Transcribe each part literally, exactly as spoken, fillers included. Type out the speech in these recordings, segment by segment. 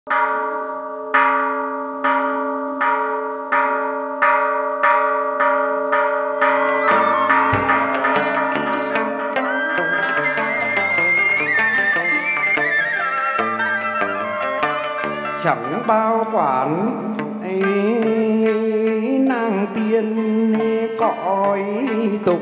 Chẳng bao quản ấy, nàng tiên cõi tục,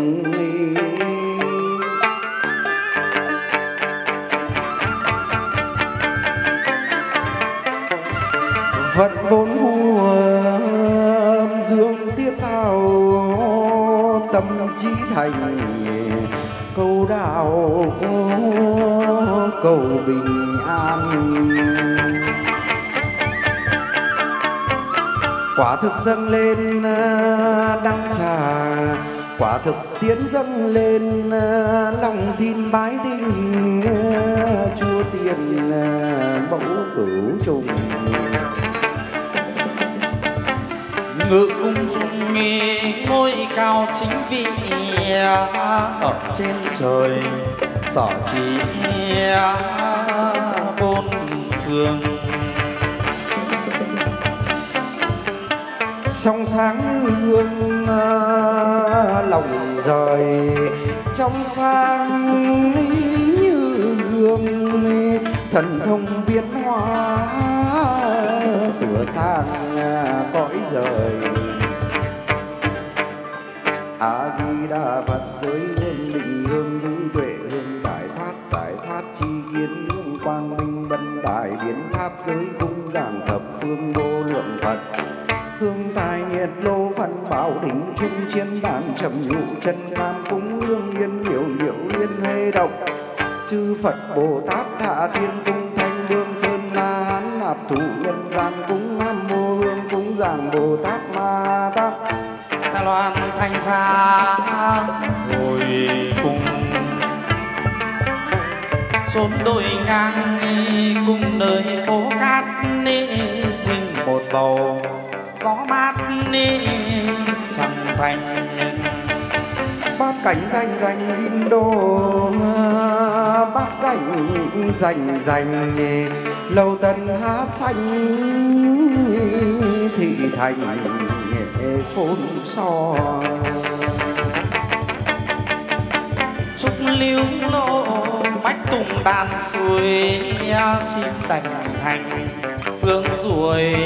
vận vốn mùa dương tiết thao, tâm trí thành câu đạo cầu bình an. Quả thực dâng lên đăng trà, quả thực tiến dâng lên lòng tin bái tinh, chúa tiền mẫu cửu trùng. Ngự cung trung nghi ngôi cao chính vị, ở trên trời sở chỉ bốn phương. Trong sáng hương lòng rời, trong sáng như gương thần thông biến hóa, sửa sang cõi rời. A Di Đà Phật giới hương định hương vui tuệ, hương giải thoát giải thoát chi kiến, hương quang minh bần đại biến pháp giới cung giảng thập phương vô lượng Phật. Hương tài nhiệt lô phân bảo đỉnh trung chiến đàn trầm nhụ chân nam cúng hương yên hiệu hiệu liên huê độc. Chư Phật Bồ Tát Hạ Thiên Cung Thanh Lương Sơn La Hán Nạp Thủ Nhân gian cúng Nam Mô Hương cúng giảng Bồ Tát Ma Tát. Sa loan thanh xa hồi cùng chốn đồi ngang, cùng nơi phố cát sinh một bầu gió mát trong thành. Bát cảnh danh danh Indo, bát cảnh danh danh lầu tần há xanh, thị thành khôn so. Trúc lưu lô bách tùng đàn suối, chim tành hành phương ruồi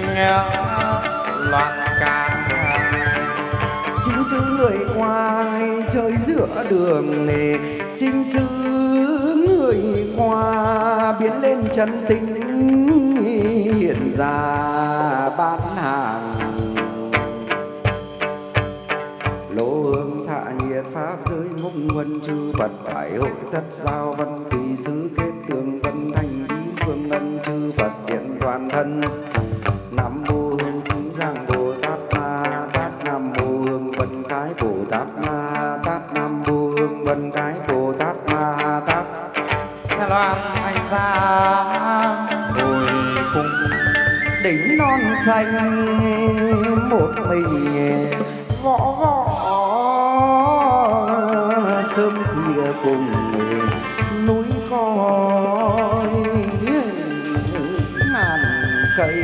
loạn ca. Chính sứ người qua chơi giữa đường, chính sứ người qua biến lên chân tình, hiện ra bán hàng. Lô hương xạ nhiệt pháp giới mông huân chư Phật, đại hội thất giao văn tùy sứ kết tường vân thành ý phương ngân chư Phật hiện toàn thân. Nam mô hương cúng giảng Bồ Tát Ma Tát, Nam mô hương vân cái Bồ Tát Ma Tát, Nam mô hương vân cái Bồ Tát Ma Tát. Sa loan thanh xa hồi cùng Đỉnh non xanh một mình võ võ, sớm khuya cùng núi coi ngàn cây.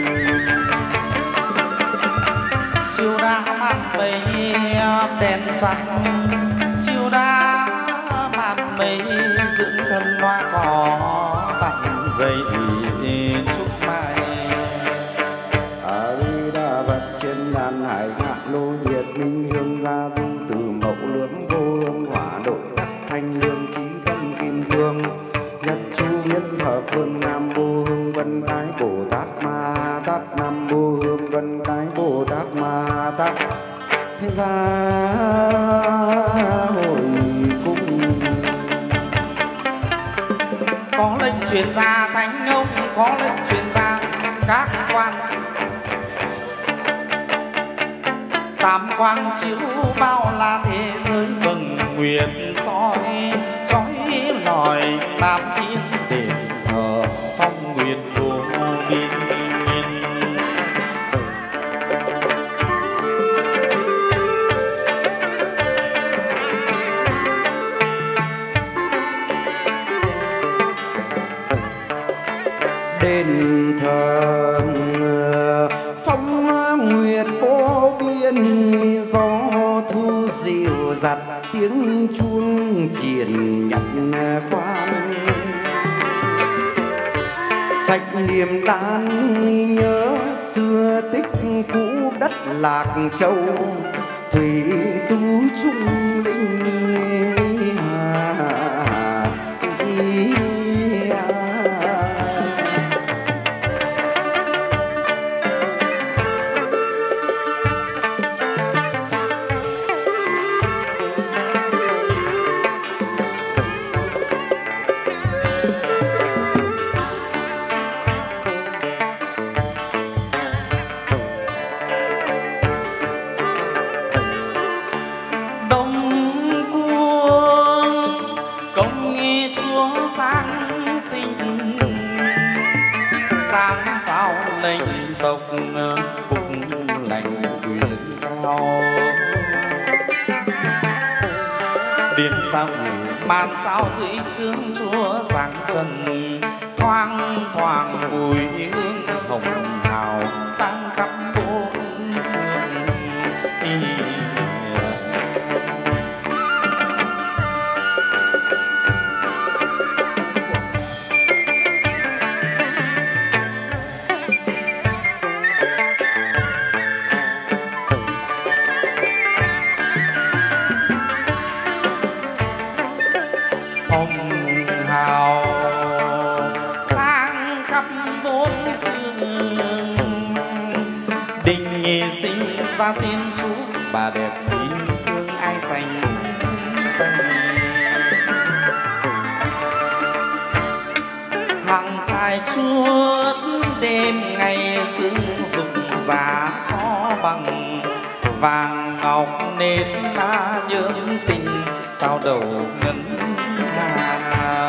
chiều đã màn mây đèn trắng, chiều đã màn mây dưỡng thân hoa cỏ bằng dây trúc mai. A Di Đà Phật trên đàn hải ngạn lô nhiệt minh hương gia tu từ mậu lưỡng vô hương hỏa đội đắc thanh lương trí tâm kim cương nhật chu miên thờ phương. Nam mô hương vân cái Bồ Tát Ma Tát, Nam mô hương vân cái Bồ Tát Ma Tát. Thế ra hồi cung Có lệnh truyền ra thánh ông, có lệnh truyền ra các quan. Tam quang chiếu bao la thế giới vầng nguyệt soi, chói lòi nam thiên để thờ phong nguyệt vô biên. đền đền thờ phong nguyệt vô biên, gió thu dịu dặt tiếng chuông triển nhặt quan. Sạch niềm đan nhớ xưa tích cũ đất Lạc Châu, thủy tu trung linh tộc phục lành quyền cao. Điền sao màn trao dưới trướng chúa giáng trần, thoang thoảng mùi hương hồng hào sang khắp bốn phương. Ra tiên chú bà đẹp phi phương ai xanh, hàng trai chuốt đêm ngày sương rụng giá gió bằng vàng ngọc nên lá nhớ tình sao đầu ngân hà.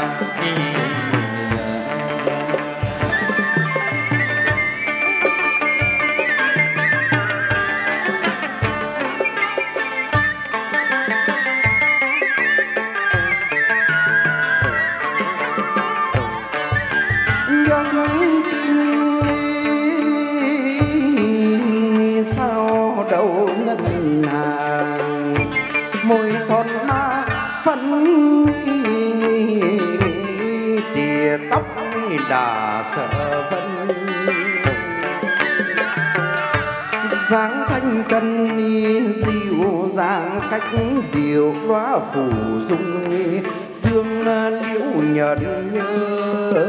Môi son má phấn tìa tóc đà sợ vân, dáng thanh tân dịu dàng cách điệu đóa phủ dung, dương liễu nhợt nhớ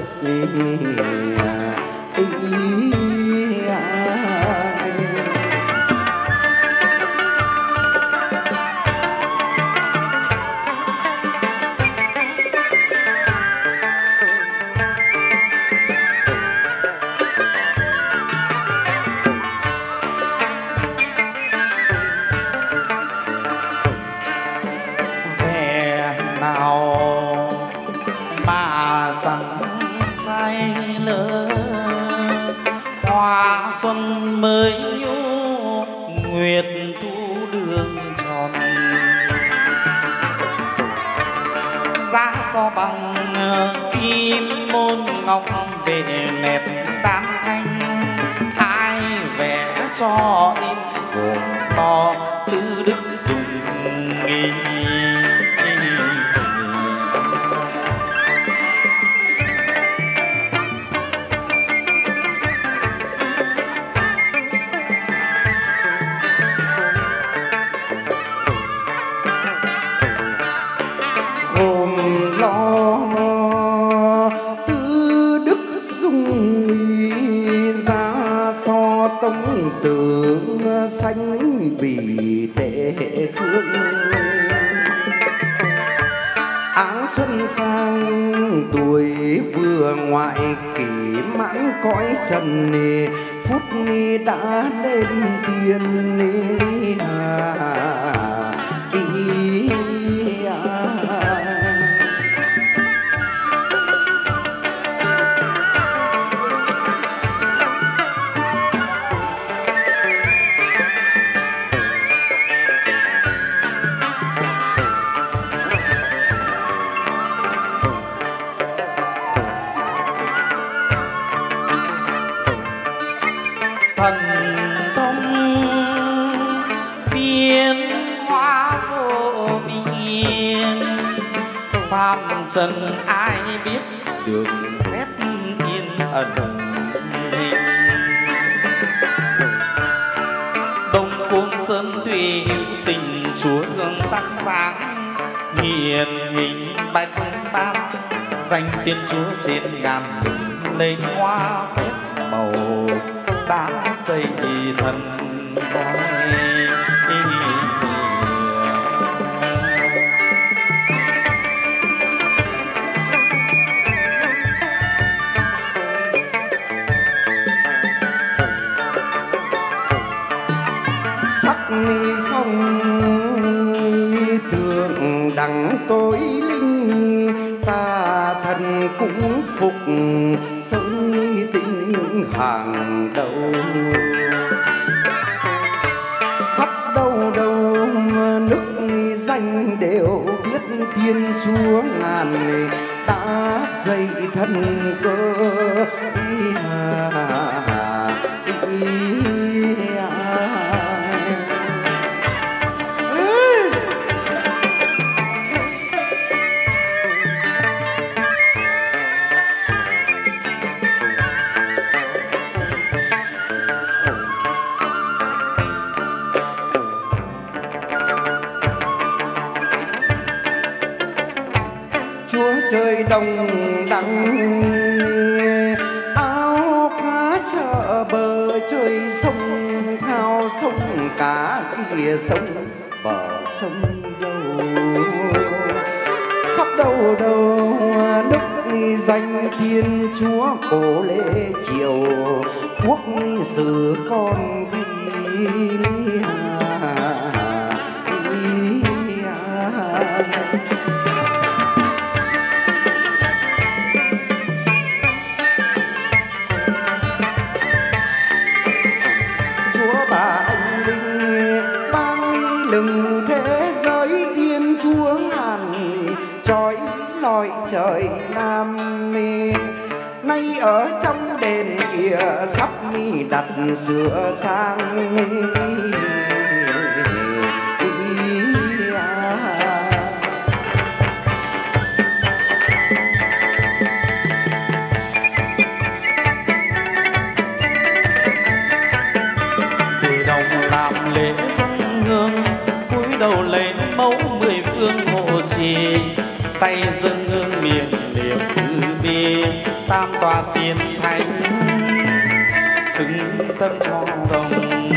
xuân mới nhu nguyệt thu đường tròn, giá so bằng kim môn ngọc bề nét đan thanh, ai vẽ cho in gồm to tư đức dùng nghi. Tông tướng xanh bì tệ khương, áng xuân sang tuổi vừa ngoại kỷ mãn cõi trần, phút đã lên thiên hà. thần thông biến hóa vô biên, phàm trần ai biết được phép yên ẩn. Đông Cung Sơn Thủy tình Chúa hương sắc sáng, hiền hình bạch ban danh tiên Chúa trên ngàn lấy hoa phép màu đã xây thần nói. Sắc phong thượng đẳng tối linh, ta thần cũng phục sống tính hàng đầu. Khắp đâu đâu nước danh đều biết Thiên Chúa ngàn đã dạy thần cơ. Trời đồng đắng áo cá chợ bờ, trời sông thao sông cá kia sông bờ sông dâu. Khắp đâu đâu đức danh Thiên Chúa cổ lễ triều, quốc sử con quý. Lừng thế giới Thiên Chúa ngàn trói lọi trời Nam, nay ở trong đền kia sắp đặt sửa sang. Từ đồng làm lễ dâng hương, đầu lên mẫu mười phương hộ trì, tay dâng hương miệng niệm từ bi, tam tòa tiên thánh chứng tâm cho đồng.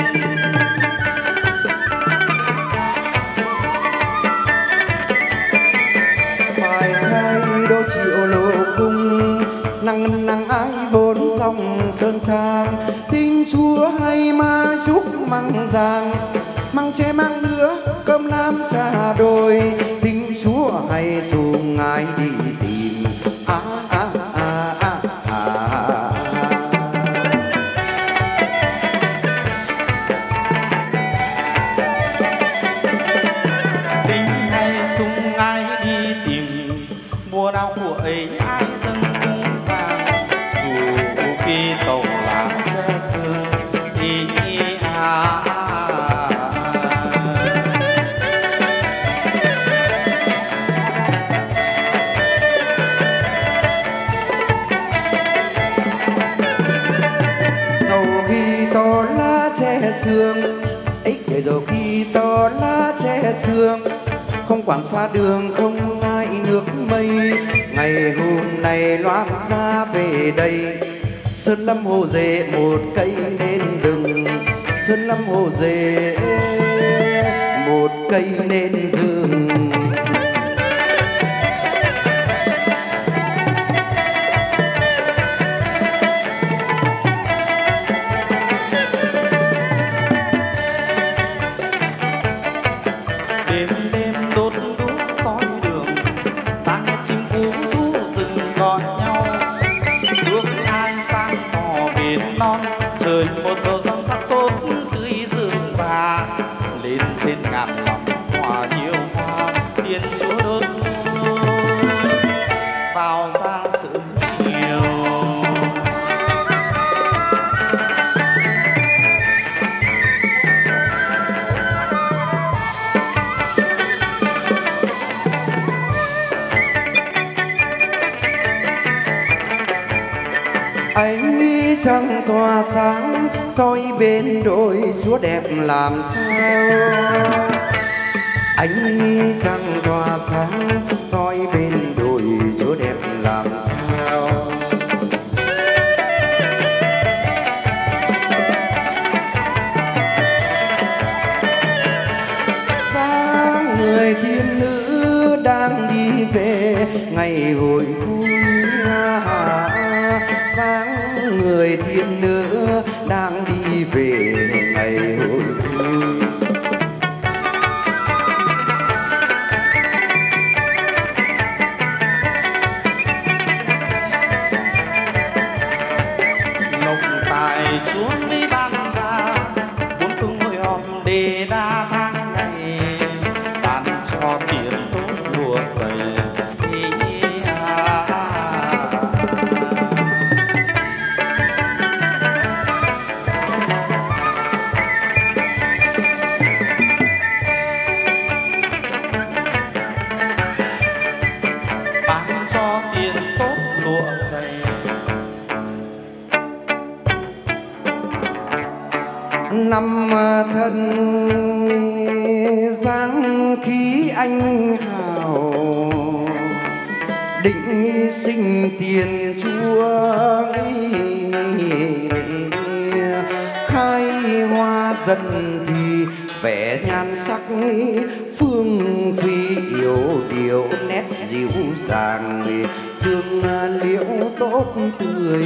Bài sai đô triệu lộ cung, năng năng ái vốn dòng sơn trang. Thiên Chúa hay ma chúc măng giang, mang che mang lứa cơm lam xa đôi. Thiên Chúa hay xuồng ngài đi tìm à, à, à, à, à. Tình hay xuồng ngài đi tìm, mùa nào của ấy ai dâng cung sang, dù khi tàu lá che sương thì à. Sương ấy kể rồi khi to lá che sương, không quản xa đường không ngại nước mây. Ngày hôm nay loan ra về đây, sơn lâm hồ dề một cây nên rừng. Sơn lâm hồ dề một cây nên rừng. Trời một bầu sông sắc tốt tươi rừng già, lên trên ngàn lòng hoa nhiều hoa. Thiên Chúa đốt vào ra sớm chiều, Ánh trăng tỏa sáng soi bên đôi chúa đẹp làm sao. Ánh trăng tỏa sáng soi bên đôi chúa đẹp làm sao. Dáng người thiên nữ đang đi về ngày hội vui. Dáng người thiên nữ đang đi về ngày hội vui. nồng tài chúa mới ban ra bốn phương hội họp để đa tháng ngày, ban cho tiền tốt lúa dày. Năm thân dáng khí anh hào, định sinh tiền chúa. Khai hoa dần thì vẻ nhan sắc phương phi yếu điệu nét dịu dàng, dương liễu tốt tươi.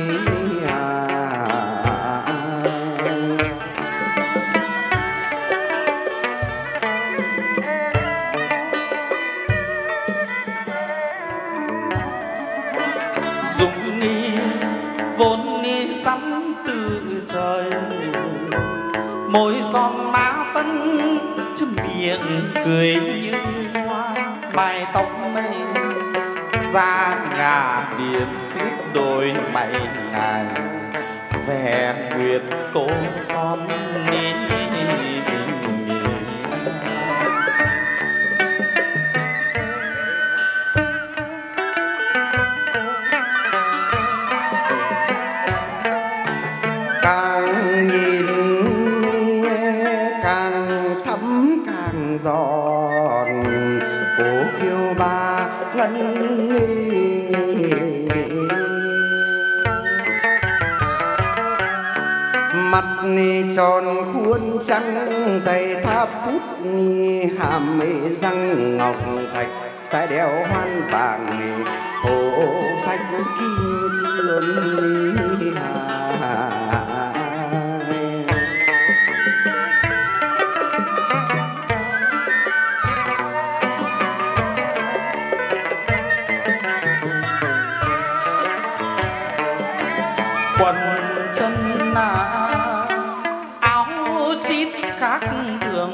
Môi son má phấn chứ miệng cười như hoa, mái tóc mây da ngà điền tuyết đôi mày ngài, vẻ nguyệt tô son ní. Càng nhìn giòn cố kiêu ba ngân mặt tròn khuôn trắng, tay tháp bút hàm răng ngọc thạch, tai đeo hoan vàng hổ phách kim cương. Quần chân là áo chít khác thường,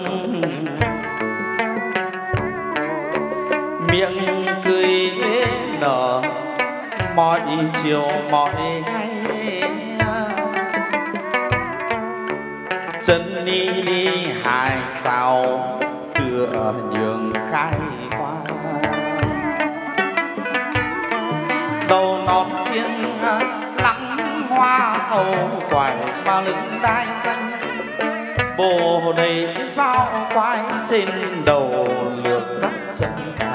miệng cười nở mọi chiều mọi ngày, chân đi đi hài sao tựa nhường khai hoa, đầu nón chiên lắng hoa hậu quải và lưng đai xanh, bồ đầy dao quai trên đầu lược dắt chân cài.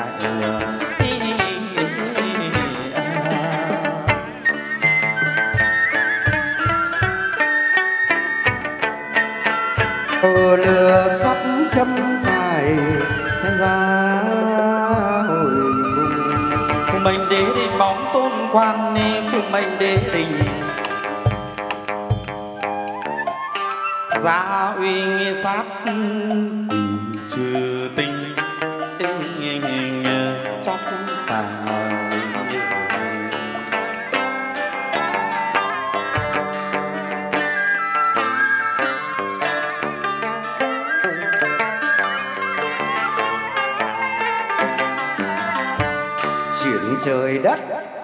Hồ lửa sắt châm cài thêm ra hồi cùng. Phùng mệnh đế đình bóng tôn quan ni, phùng mệnh đế đình gia uy sát quỷ trừ tinh cho chúng ta. Chuyển trời đất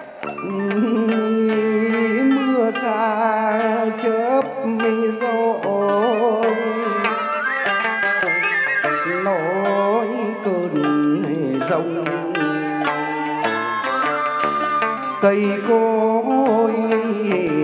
mưa xa chớp mi rồi, nỗi cơn rông cây cối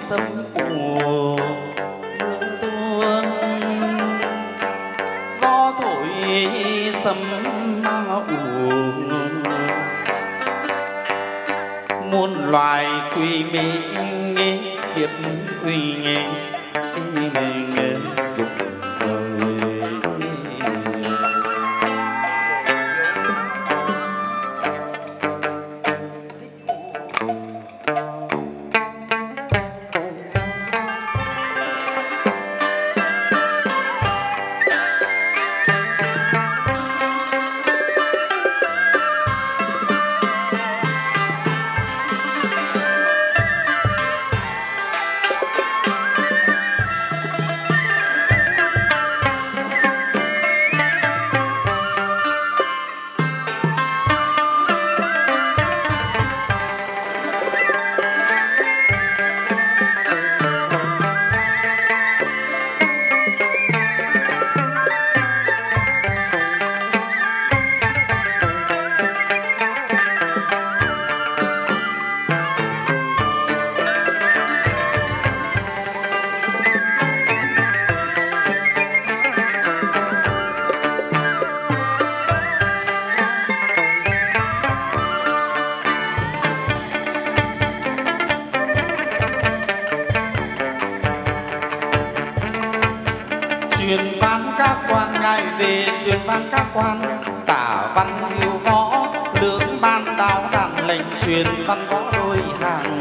sấm ù mưa tuôn, gió thổi sấm ù, muôn loài quy mỹ hiệp uy nghề dục rời. Truyền văn các quan ngài về truyền văn các quan, tả văn hữu võ lưỡng ban đao đàn lệnh truyền văn võ đôi hàng.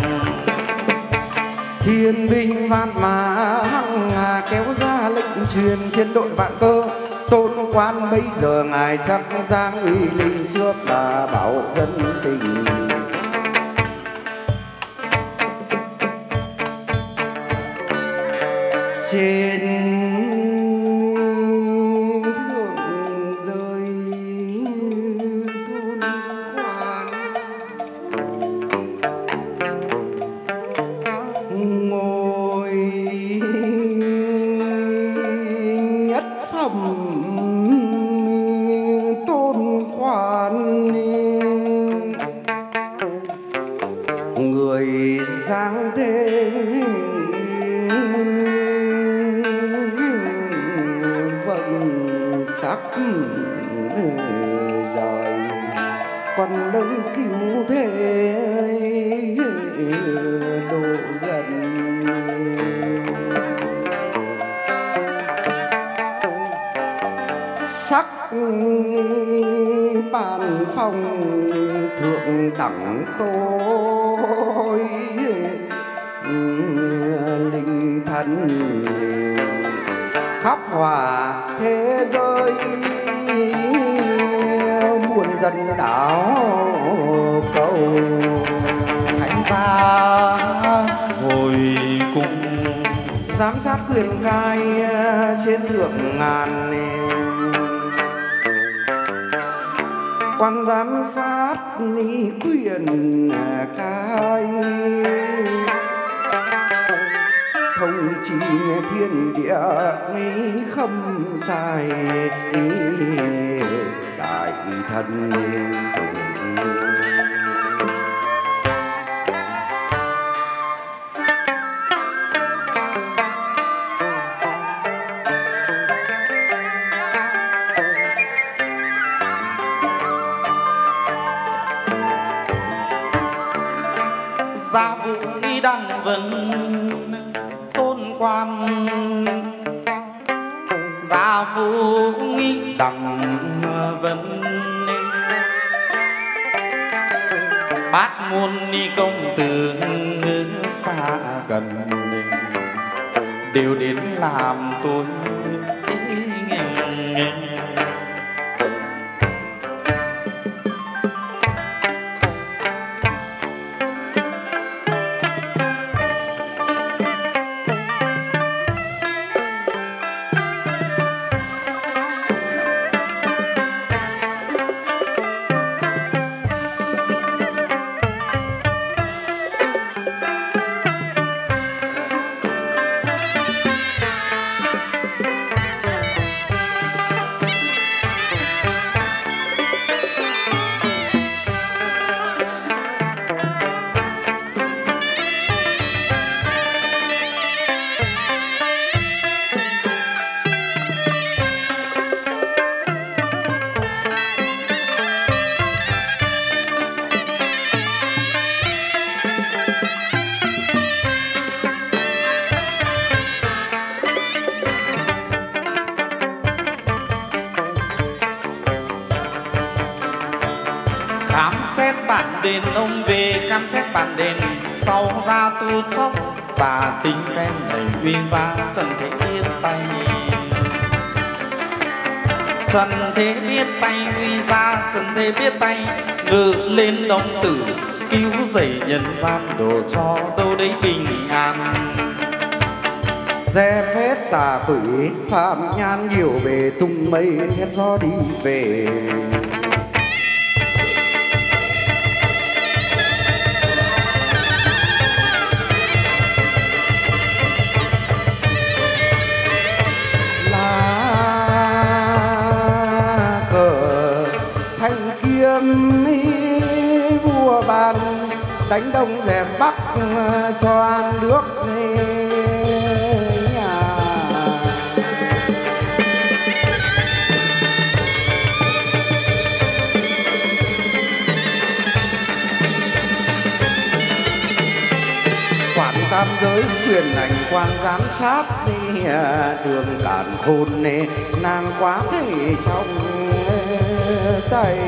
Thiên binh vạn mã hằng hà kéo ra lệnh truyền, thiên đội vạn cơ tôn quan bây giờ ngài chắc giang uy linh trước là bảo dân tình. Trên thượng rơi thôn quan, ngồi nhất phẩm tôn quan, người giang thế sắc dài quan lớn cứu thế độ dần. Sắc bàn phong thượng đẳng tôi, linh thần khắp hòa thế giới, muôn dân đảo cầu Thánh gia hồi cùng giám sát quyền cai trên thượng ngàn, quan giám sát ni quyền cai, thông chi thiên địa mỹ khâm sai đại thần. gia vũ y đăng vân tôn quan, gia vũ y đăng vân bát môn ni công tử xa gần đều đến làm tôi khám xét bản đền, ông về khám xét bản đền, sau ra tu chốc tà tính ven đầy uy ra Trần Thế biết tay. Trần Thế biết tay uy ra, Trần Thế biết tay ngự lên đông tử, cứu rẩy nhân gian đồ cho đâu đấy bình an. Dẹp hết tà quỷ phạm nhan nhiều về tung mây thét gió đi về. Vua ban đánh đông dẹp bắc cho an nước nhà. Quản tam giới quyền hành quan giám sát đường cản thôn nàng quá thấy trong tay.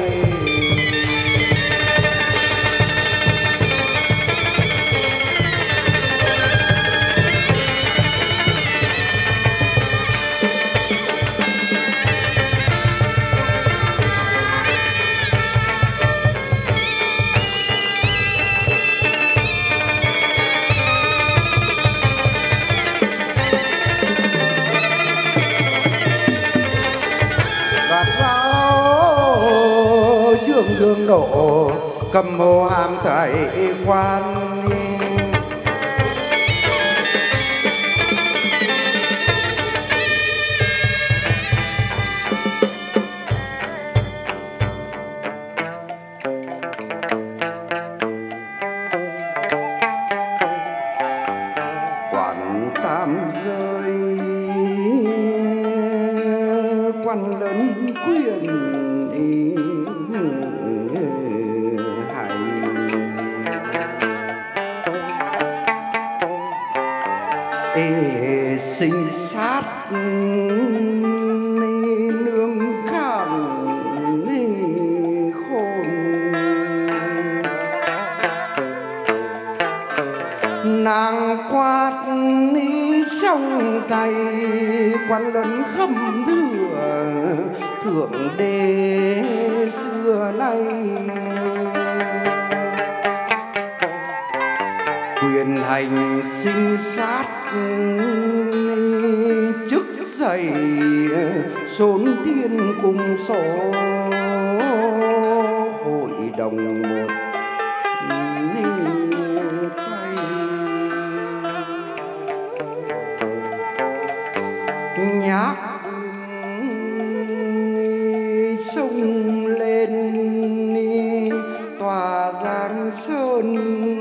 Dương độ cầm hồ hàm tại quan. Quản tam giới quan lớn quyền sinh sát nương khảm khôn. Nàng quát trong tay quan lớn khâm thừa thượng đế xưa nay. Quyền hành sinh sát chức dày chốn thiên cùng số hội đồng một tay. Nhạc sông lên tòa Giang Sơn,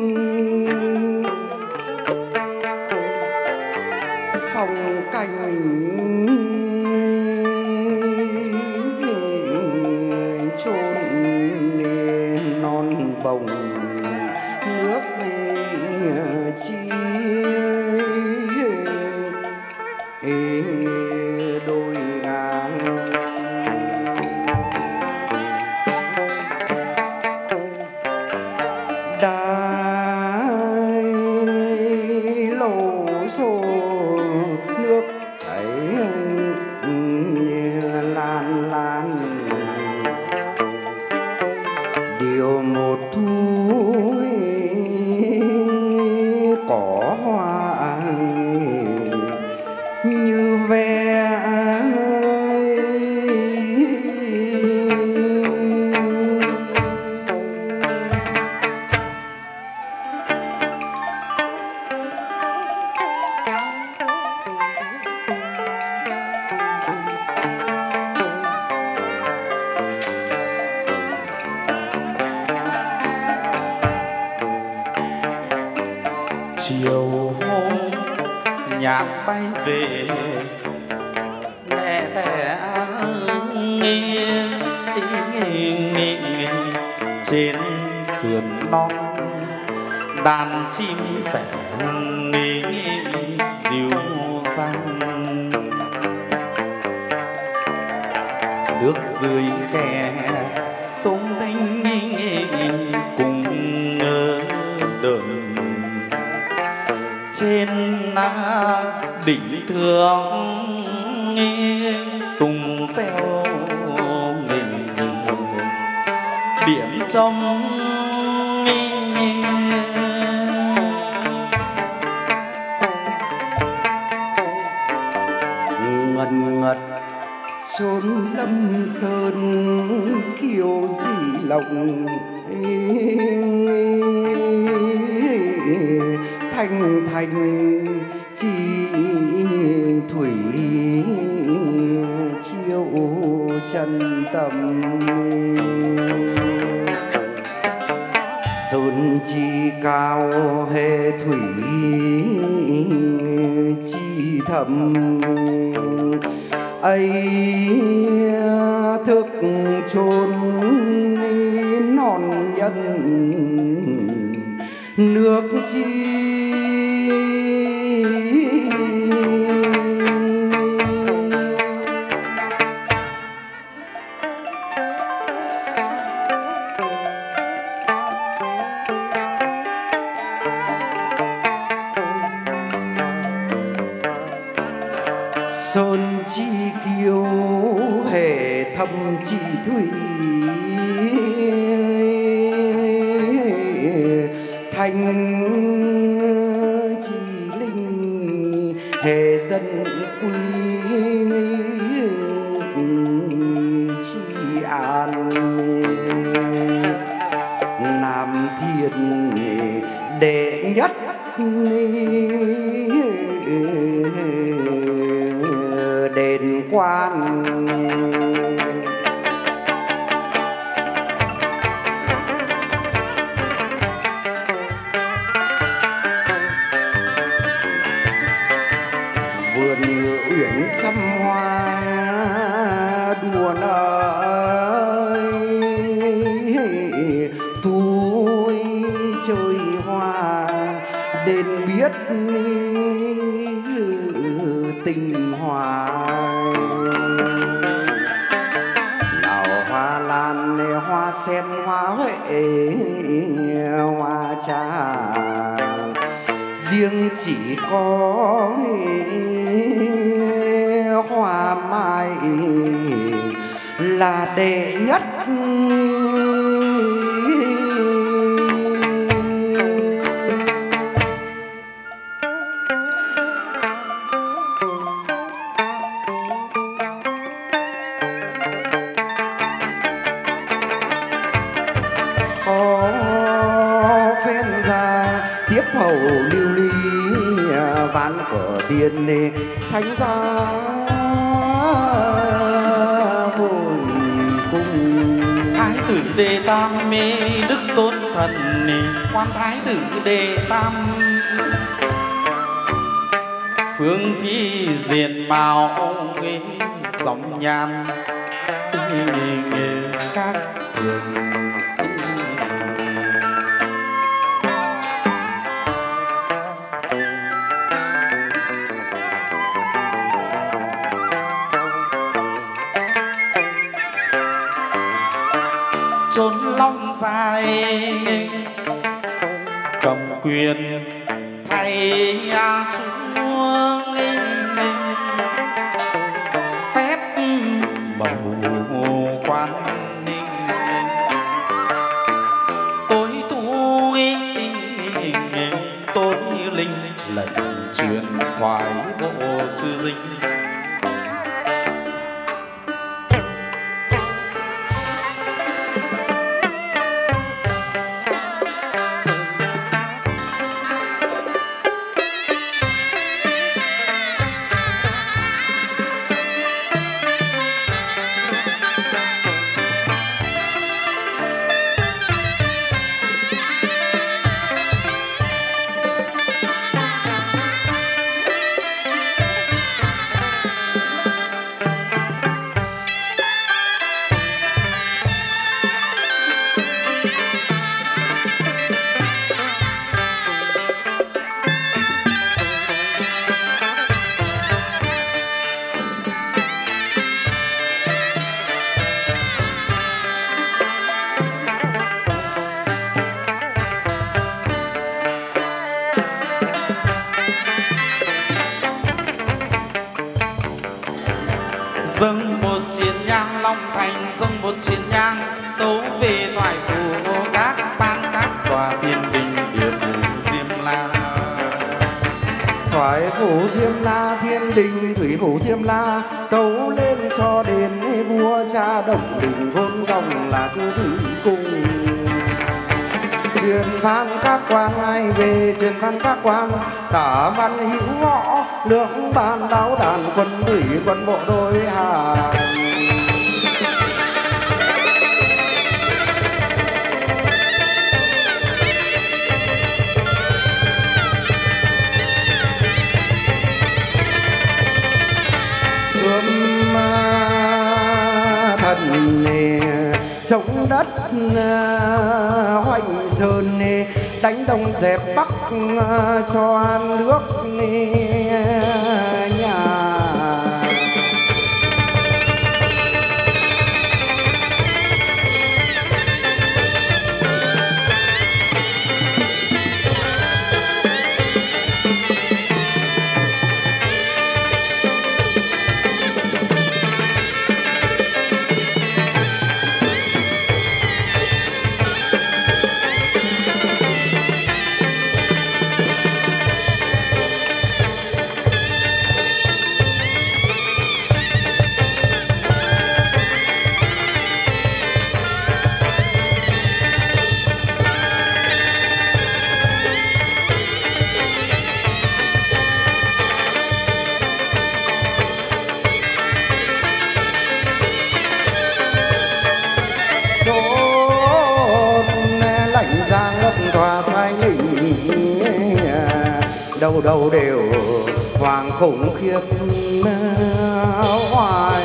phong cảnh chốn non bồng nước chi đôi ngang. Đài lộ xô nước chảy lan lan, điều một thu cỏ hoa như ve. Chiều hôm nhạc bay về lẻ tẻ nghe trên sườn non đàn chim sẻ dịu dàng. Nước dưới khe tôn đinh cùng đờn trên đỉnh thượng tùng xeo mình điểm trong ngần ngật chốn lâm sơn kiều dị lòng thanh thanh chi thủy chiêu chân tâm sơn chi cao hệ thủy chi thầm ấy thức chốn non nhân nước chi sơn chi kiêu hệ thâm chi thủy thanh chi linh hệ dân quý chi an nam thiên đệ nhất đền quan vườn uyển trăm hoa đùa nơi thúi chơi hoa đến biết tình hoài nào hoa lan hoa sen hoa huệ hoa trà riêng chỉ có hoa mai là đệ nhất hầu lưu ly ván cờ tiền nề thánh gia hồn cung thái tử Đề Tam mê đức tôn thần quan thái tử Đề Tam phương phi diện mạo dòng nhan khác thường chốn long dài cầm quyền thay chúa phép bầu quan ninh tối tu tối linh lệnh truyền thoại bộ chư dinh Long Thành sông một chiến nhang tấu về thoại phủ các ban các tòa thiên đình địa phủ Diêm La. Thoại phủ Diêm La thiên đình thủy phủ Diêm La tấu lên cho đến vua cha Đồng Đình vốn dòng là thứ thủy cung. Truyền văn các quan ai về truyền văn các quan tả văn hữu võ lượng ban đáo đàn quân thủy quân bộ đôi hàng. Thần sống đất hoành sơn đánh đông dẹp bắc cho nước nhà. Tòa sai lĩnh đầu đầu đều hoàng khủng khiếp hoài.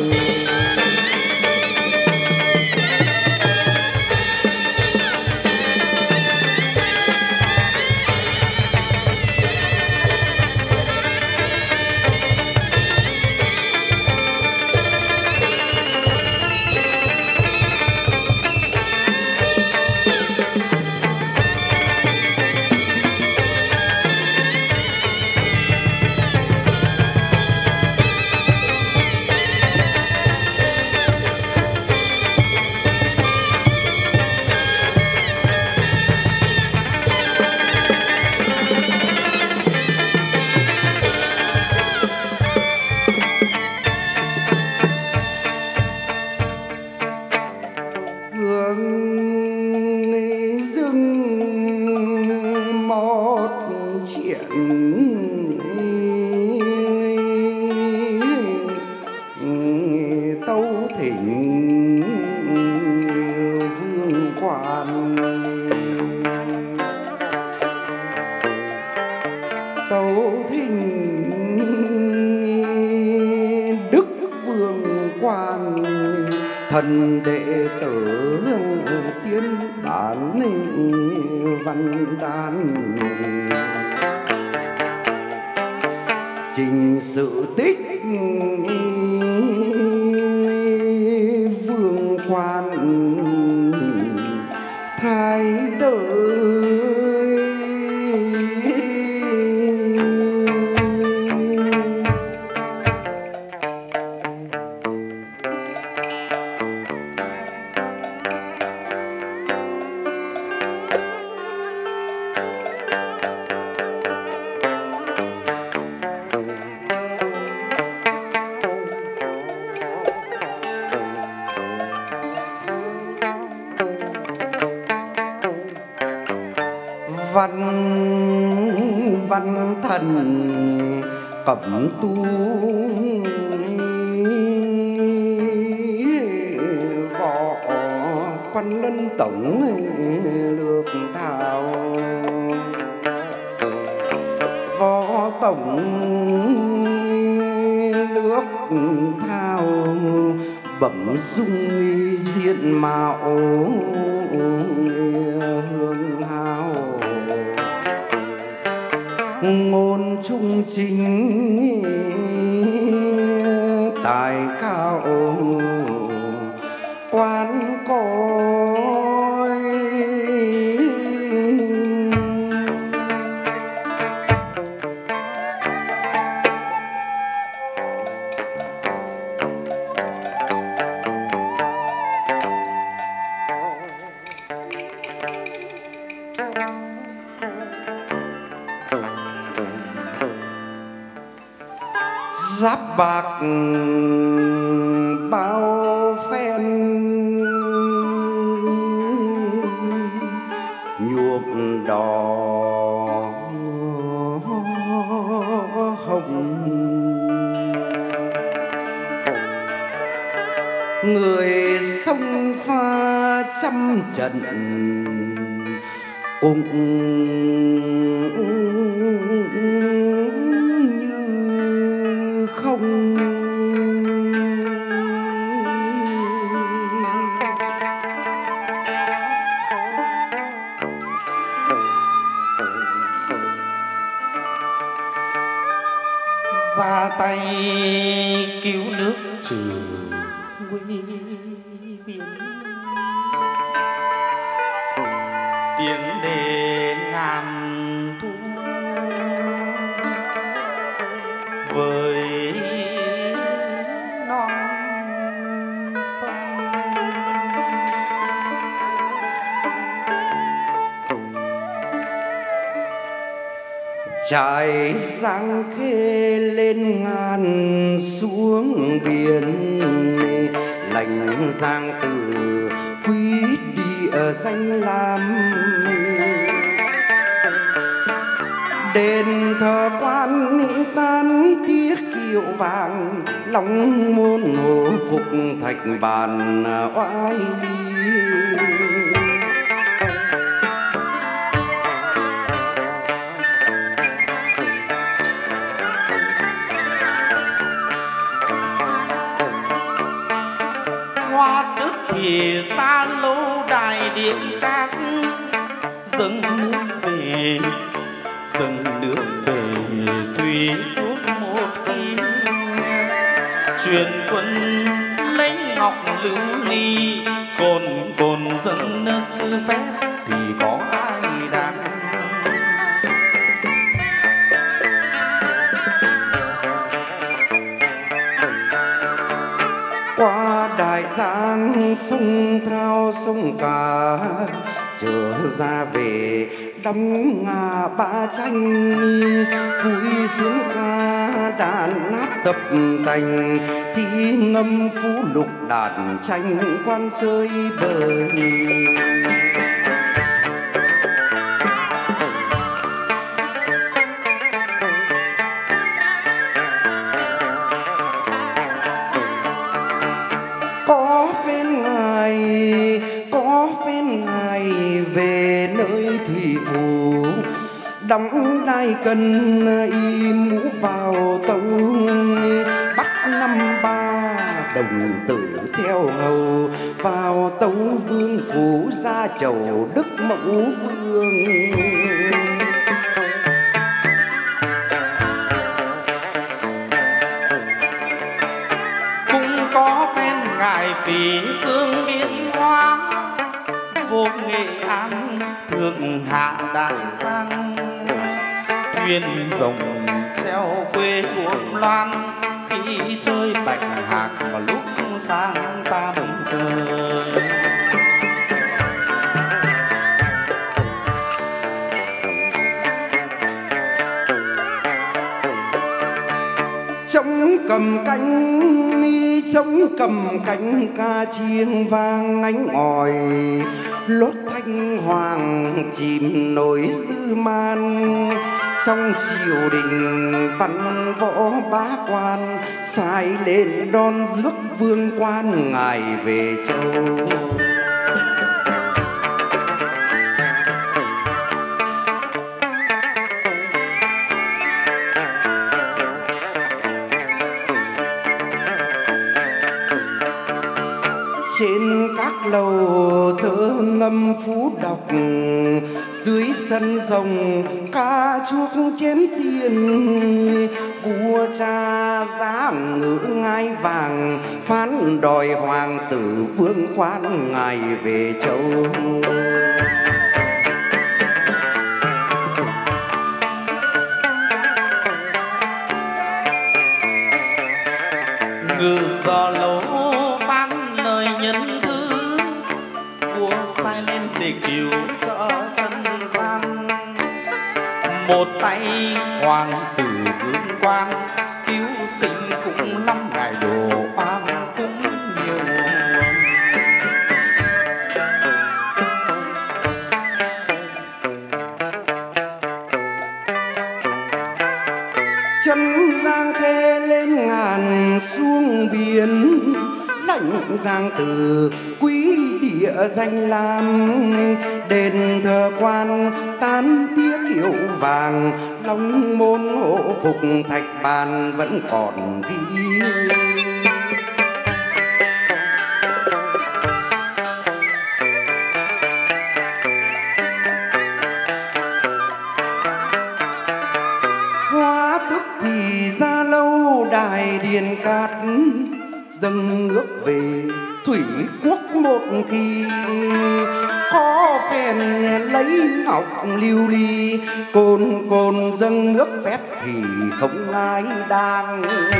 Thần đệ tử tiên bản văn đàn trình sự tích vương quan thái đời. Văn văn thần cẩm tu võ quan lân tổng lược thảo võ tổng lược thao bẩm dung diện mạo hương hào ngôn trung chính tài cao quan coi. giáp bạc bao phen nhuộm đỏ hồng, người sông pha trăm trận cũng như không. Ra tay cứu nước trừ nguy biên, tiếng đê ngàn thu với non sông. Trải Giang Khê lên ngàn xuống biển, lành Giang từ quý địa danh lam. Đền thờ quan mỹ tan tiếc kiệu vàng, long môn hồ phục thạch bàn oai đi. Hoa Tước thì xa lâu đài điện các, dâng nước về dâng nước về tùy thuốc một khi. Truyền quân lấy ngọc lưu ly, cồn cồn dâng nước chữ phép thì có ai đang. Qua đại giang sông Thao sông Cả, trở ra về đóng ngà ba tranh. Vui sướng ca đàn nát tập tành, thi ngâm phú lục đàn tranh quan chơi bời. Có phen ngày có phen ngày về nơi thủy phủ, đóng đai cần y mũ vào tấu. Bắt năm ba đồng tử theo hầu, vào tấu vương phủ ra chầu đức mẫu vương. Cũng có phen ngài phỉ phương biên hoa, vô Nghệ An thượng hạ Đại Giang. Thuyền rồng treo quê buồm loan, khi chơi bạch hạc vào lúc sang tam cơ. Trống cầm cánh mi trống cầm cánh ca chiêng vang ánh ỏi, lốt thanh hoàng chìm nổi dư man. Trong triều đình văn võ bá quan, sai lên đón rước vương quan ngài về châu. Trên các lầu thơ ngâm phú đọc, dưới sân rồng ca chuốc chén tiền. Vua cha giá ngự ngai vàng, phán đòi hoàng tử vương quan ngài về châu. Ngự do lỗ phán lời nhân thư, vua sai lên để cứu cho chân gian. Một tay hoàng tử vương quan cứu sinh cũng lắm ngài đồ oan cũng nhiều. Chân giang khê lên ngàn xuống biển, lãnh giang từ quý địa danh lam. Đền thờ quan tan tía kiệu vàng, long môn hộ phục thạch bàn vẫn còn thi. Hóa tức thì ra lâu đài điền cát, dâng nước về thủy quốc một kỳ. Có phen lấy ngọc lưu ly, cồn cồn dâng nước phép thì không ai đang.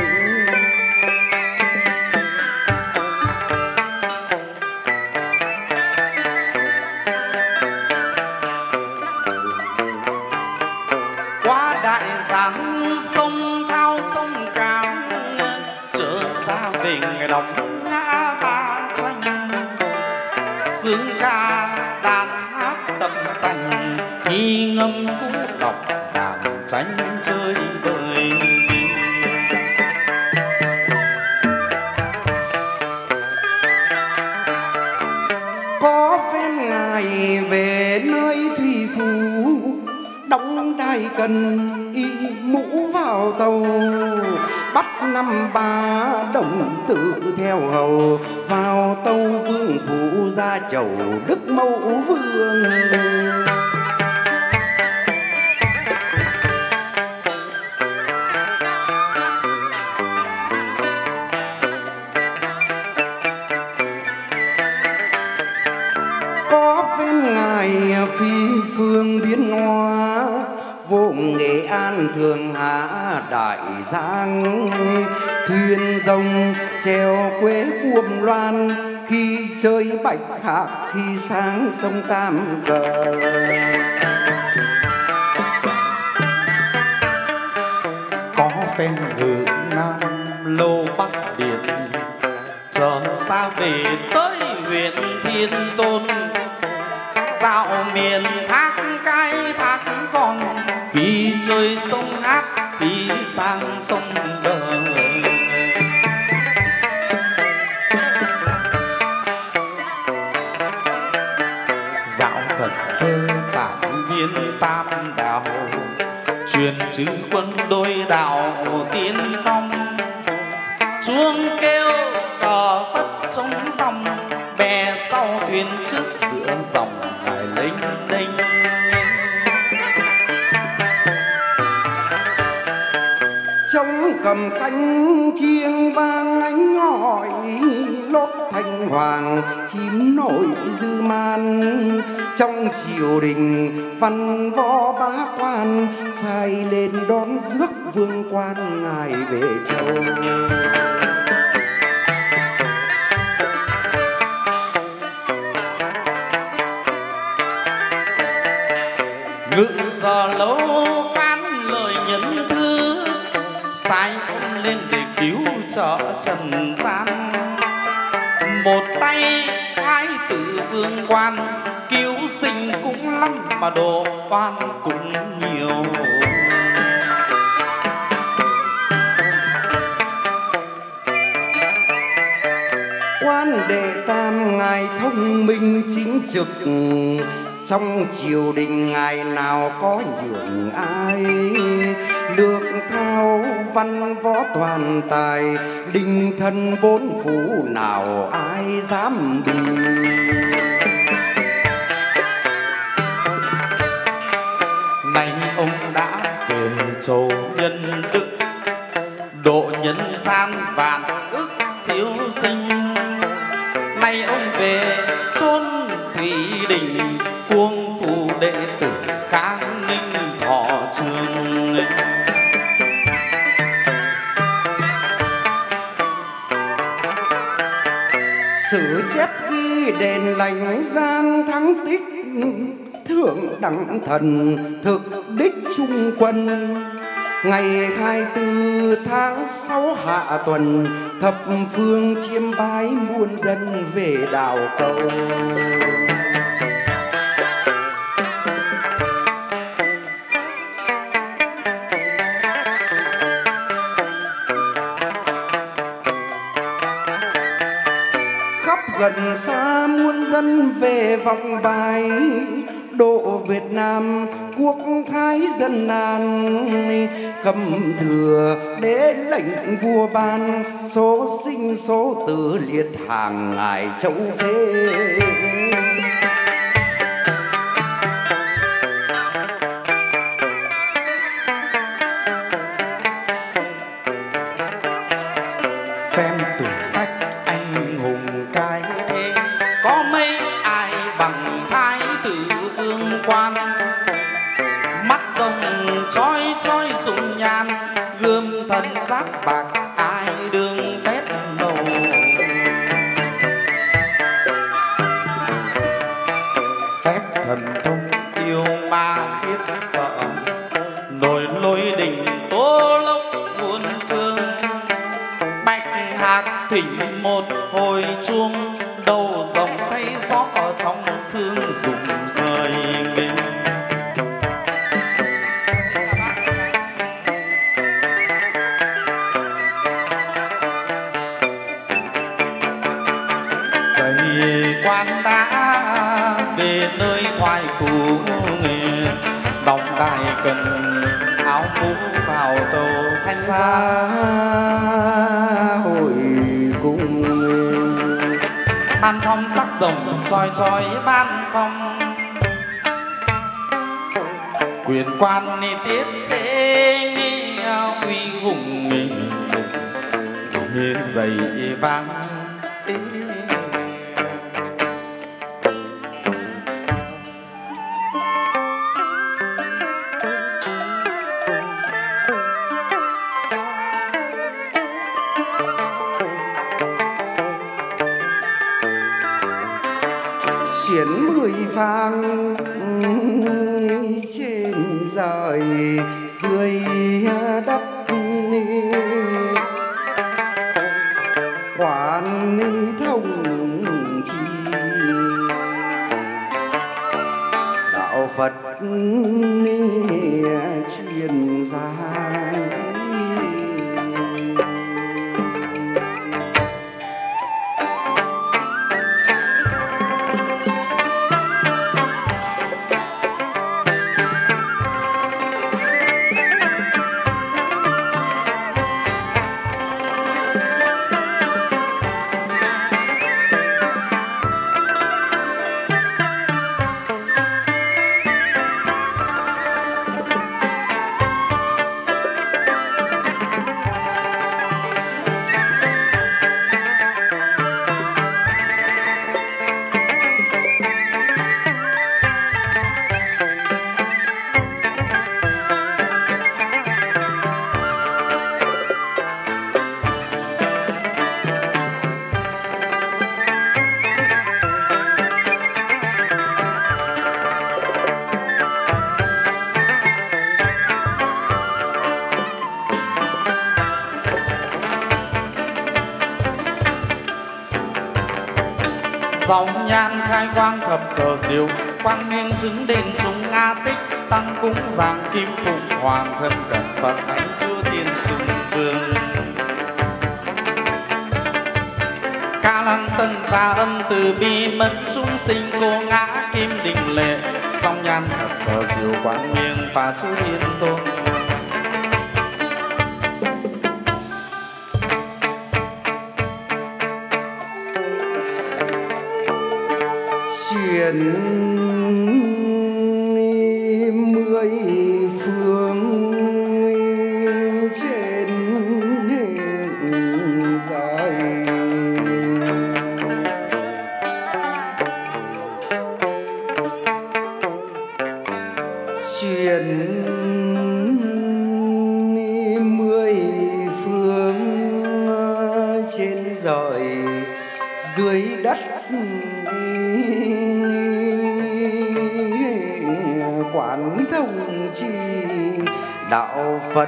Qua đại giang sông thao sông Cam, trở ra về ngày đồng ngã ba tranh. Sướng ca đàn hát tâm tành, nghi ngâm phú đọc đàn tranh chơi bời. Có phen ngài về nơi thủy phủ, đóng đai cần y mũ vào tàu. Bắt năm ba đồng tử theo hầu, vào tâu vương phủ ra chầu đức mẫu vương. Có phen ngài phi phương biến hóa, vô Nghệ An Thường Hạ Đại Giang. Thuyền rồng treo quế uông loan, khi chơi bạch hạc khi sáng sông Tam Cờ. Có phen ngự Nam Lô Bắc Điện, trở xa về tới huyện Thiên Tôn. Dạo miền thác cái thác con, khi chơi sông hát khi sang sông bờ. Dạo thần thơ tản viên Tam Đào, truyền chữ quân đôi đảo tiên phong. Chuông kêu cờ phất trong sông, bè sau thuyền trước giữa dòng lại lênh đênh. Trống cầm cánh chiêng vang ánh hỏi, lốt thanh hoàng chim nổi dư man. Trong triều đình văn võ bá quan, sai lên đón rước vương quan ngài về châu. Ngự giờ lâu phán lời nhấn thư, sai ông lên để cứu trợ trần gian. Một tay thái tử vương quan, cứu sinh cũng lắm mà đồ oan cũng nhiều. Quan đệ tam ngài thông minh chính trực, trong triều đình ngài nào có nhường ai. Lược thao văn võ toàn tài, đình thân bốn phủ nào ai dám bì. Nay ông đã về chầu nhân đức, độ nhân gian vạn ức siêu sinh. Nay ông về chốn thủy đình, cuông phủ đệ tử khang ninh thọ trường. Sử chép ghi đền lành gian thắng tích, thượng đẳng thần thực đích trung quân. ngày hai tư tháng sáu hạ tuần, thập phương chiêm bái muôn dân về đảo cầu. Khắp gần xa muôn dân về vọng bài, độ Việt Nam quốc thái dân an. Cầm thừa đế lệnh vua ban, số sinh số tử liệt hàng ngài châu phế. Xem sử sách anh hùng cái thế, có mấy ai bằng thái tử Vương Quan. Mắt rồng chói chói dùng nhan, gươm thần giáp bạc ai đương phép màu. Phép thần thông yêu ma khiếp sợ, nổi lôi đình tố lốc muôn phương. Bạch hạc thỉnh một hồi chuông, đầu rồng thấy gió ở trong xương rụng rời mình. Dày quan đã về nơi thoại phủ, đóng đài cần áo mũ vào tàu thanh ra hội cung. Ban phong sắc rồng chói chói ban phong, quyền quan ni tiết chế uy hùng dày vang. Chuyển mười vang trên trời dưới đất, quản thông chi đạo Phật truyền ra. Dòng nhan khai quang thập cờ diệu, quang niên chứng đền chúng Nga tích. Tăng cúng giảng kim phụng hoàng thân cận Phật thánh chúa thiên trùng vương. Ca lăng tân gia âm từ bi mất chúng sinh cô ngã kim đình lệ. Dòng nhan thập cờ diệu quang niên và chúa thiên tôn. Chuyển mười phương trên dài, chuyển mười phương trên trời dưới đất, quản thông chi đạo Phật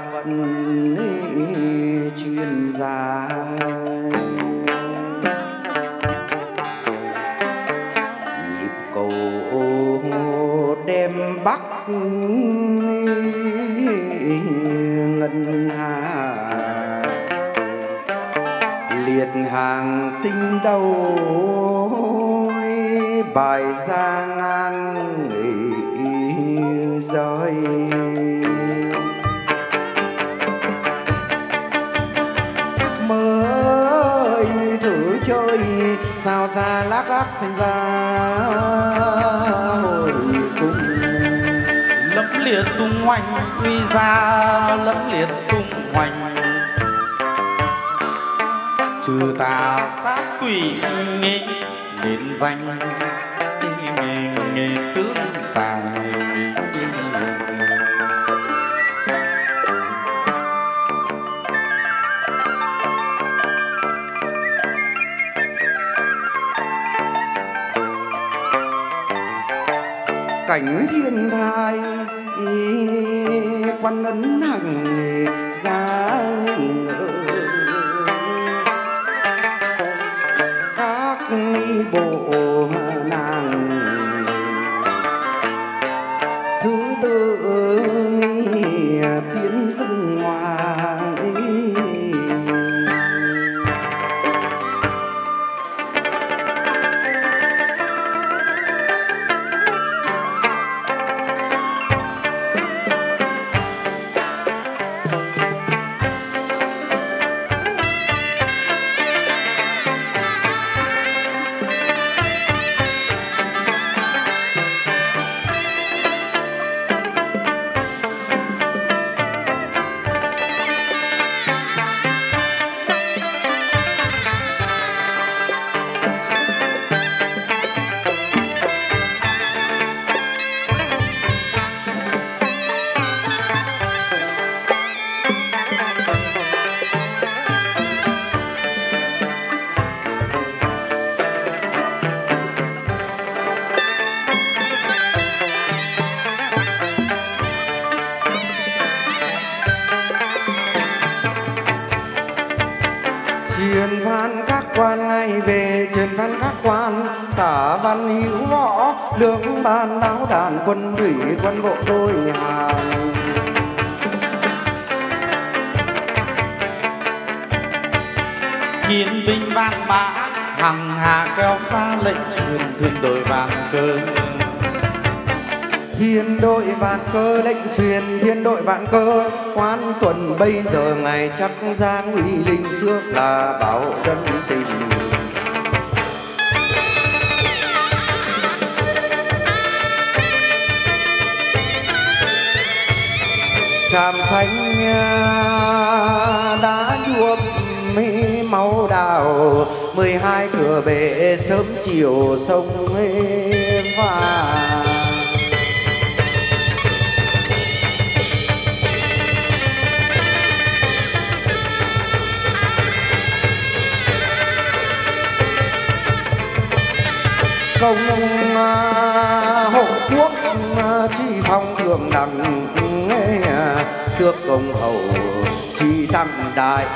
chuyên gia. Nhịp cầu đêm Bắc ngân hà, liệt hàng tinh đầu bài ra ngang rơi. Mới thử chơi sao xa lác lác thành ra hồi cung. Lẫm liệt tung hoành uy ra, lẫm liệt tung hoành trừ tà sát quỷ nghi, đến danh nghề tướng tài. Cảnh thiên thai quan ấn hằng ra, các bộ nàng thứ tự tiến dâng hoàng. Truyền văn các quan ngay về, truyền văn các quan tả văn hữu võ, lương ban đáo đàn quân thủy quân bộ đôi hàng. Thiên binh vạn mã hằng hà kéo ra lệnh truyền, thiên đội vạn cơ. Thiên đội vạn cơ lệnh truyền, thiên đội vạn cơ quan tuần bây giờ ngày chắc ra uy linh, trước là bảo dân tình. Tràm xanh đá nhuộm máu đào, mười hai cửa bể sớm chiều sông pha. Công hộ quốc chi phong thường đẳng, tước công hầu chi tăng đại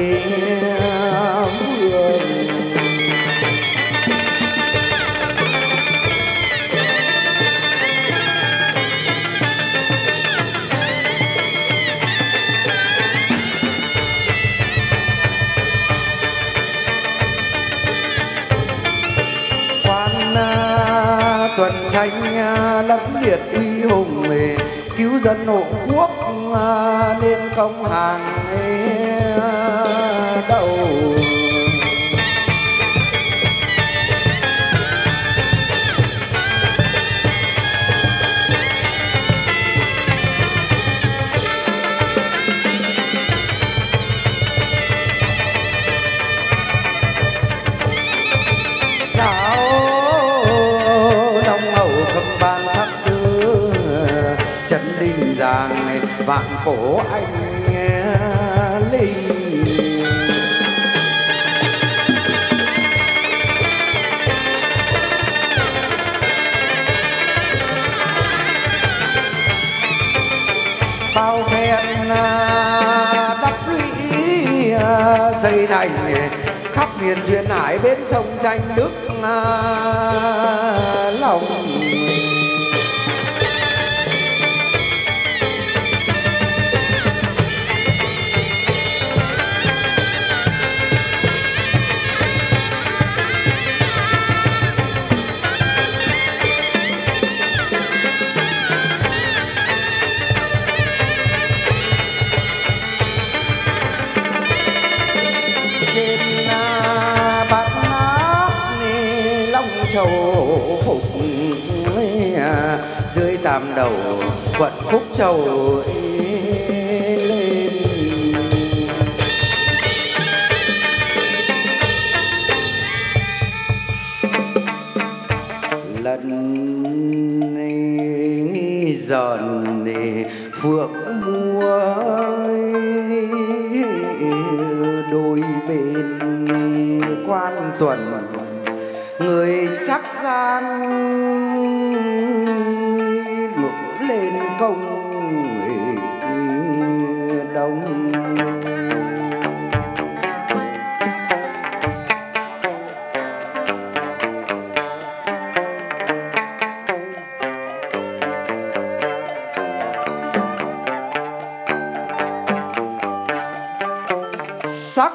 vương. Tuần tranh lẫm liệt uy hùng, cứu dân hộ quốc nên công hàng đầu. Vạn cổ anh linh, bao phe xây thành khắp miền duyên hải bên sông tranh nước à, lòng. Châu phục dưới tam đầu quận Phúc Châu lên lần giòn phượng mua đôi bên quan tuần người chắc gian ngự lên công đông. Sắc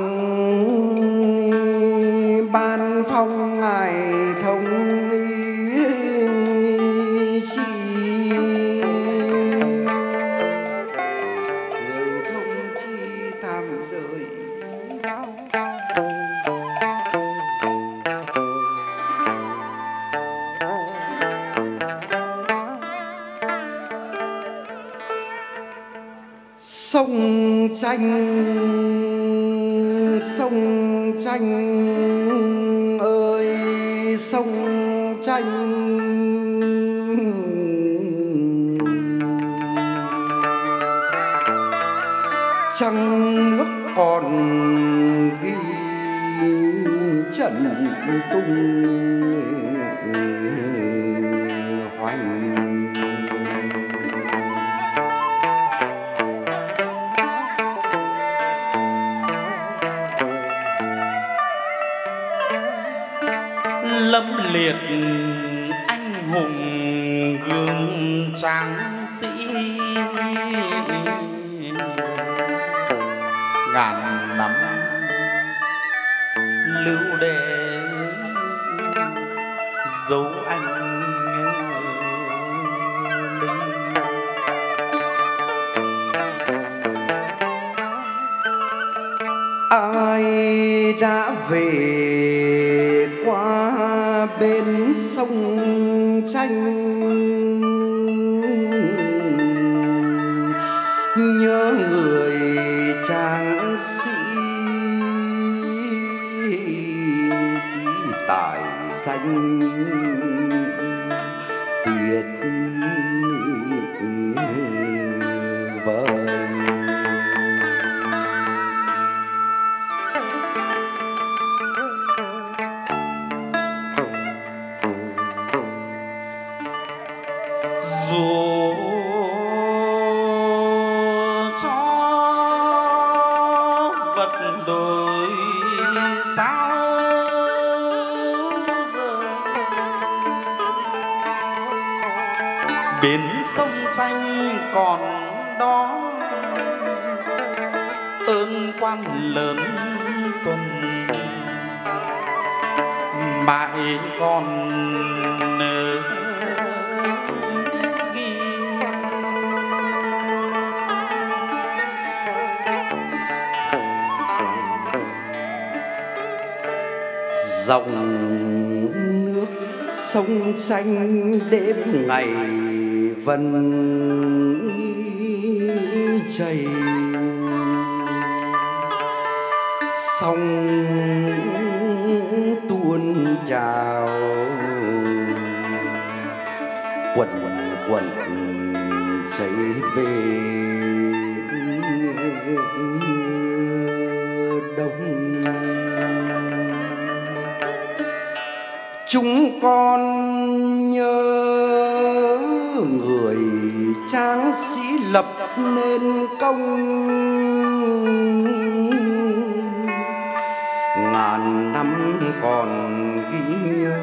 ban phong ngài thông chi người thông chi tam giới sông tranh sông tranh ơi sông tranh trăng nước còn ghi trận tung hoành. Lâm liệt anh hùng gương tráng sĩ ngàn năm lưu đệ dấu anh linh. Ai đã về qua bên sông tranh nhớ người tráng sĩ chí tài danh tuyệt vời. Dù cho vật đổi sao giờ bến sông tranh còn đó ơn quan lớn tuần mãi còn dòng nước sông tranh đêm ngày vẫn chảy sông tuôn trào quần quần chảy về đông. Chúng con nhớ người tráng sĩ lập nên công ngàn năm còn ghi nhớ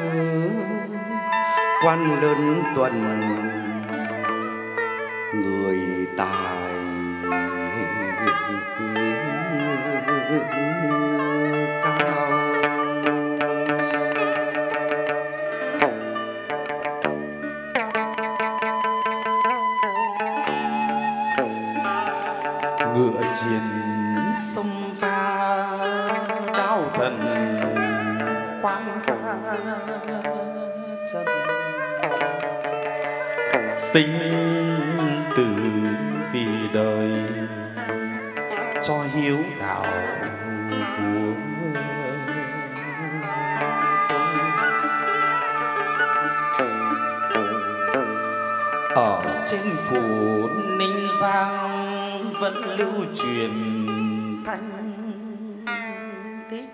quan lớn tuần người tài cao. Ngựa chiến sông pha đao thần quang xa chân, sinh tử vì đời cho hiếu đạo vua. Ở trên phủ Ninh Giang vẫn lưu truyền thanh tích,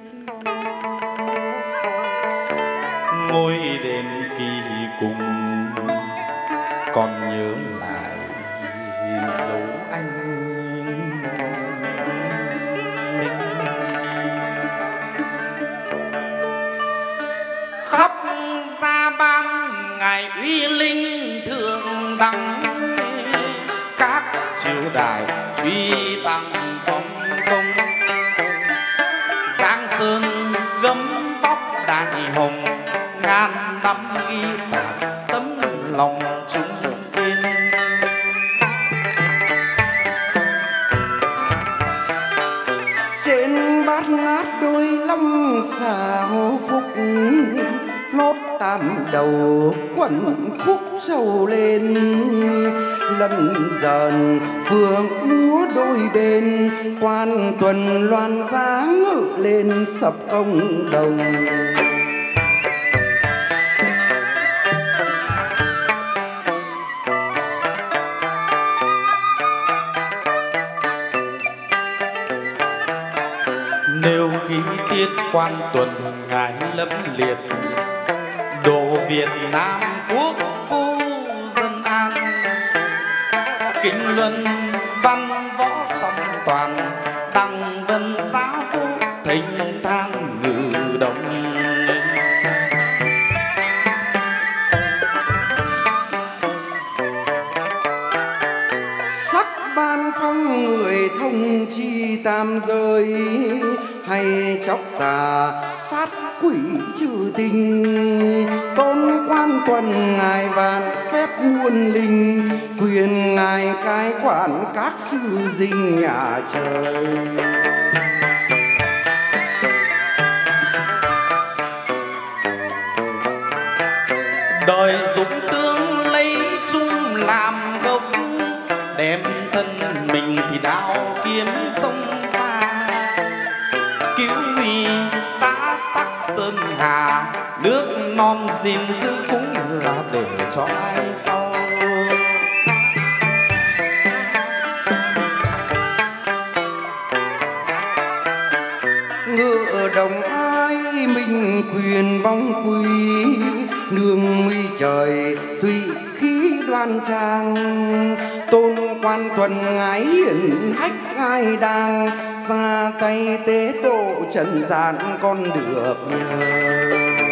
ngôi đền kỳ cùng còn nhớ lại dấu anh. Sắp ra ban ngày uy linh thượng đẳng, các triều đại truy tặng phong công. Giang sơn gấm vóc đại hồng, ngàn năm ghi tạc tấm lòng chúng kiên. Trên bát ngát đôi long xào phúc, lót tam đầu quẩn khúc sầu lên. Lần dần phượng múa đôi bên, quan tuần loan giá ngự lên sập công đồng. Nếu khí tiết quan tuần ngài lâm liệt, độ Việt Nam quốc phu dân an. Kính luân văn võ song toàn, đăng vân giá vũ thịnh thang ngự đồng. Sắc ban phong người thông chi tam giới, hay chóc tà sát quỷ trừ tình. Tôn quan tuần ngài vạn phép muôn linh, quyền ngài cai quản các sư dinh nhà trời. Đời dũng tướng lấy chung làm gốc, đem thân mình thì đao kiếm sông pha. Cứu nguy xã Tắc Sơn Hà, nước non gìn giữ cũng là để cho ai sau. Ngựa đồng ai mình quyền vong quý, nương nguy trời thủy khí đoan trang. Tôn quan tuần ngái hiển hách ai đang, ra tay tế độ trần gian con được nhờ.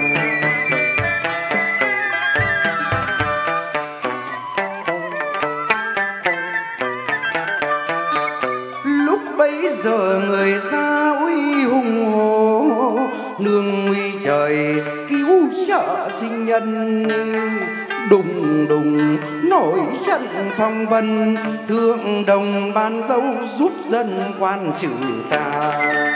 Lúc bấy giờ người ra uy hùng hồ, nương nguy trời cứu trợ sinh nhân. Đùng đùng nổi trận phong vân, thượng đồng ban dấu giúp dân quan trừ tà.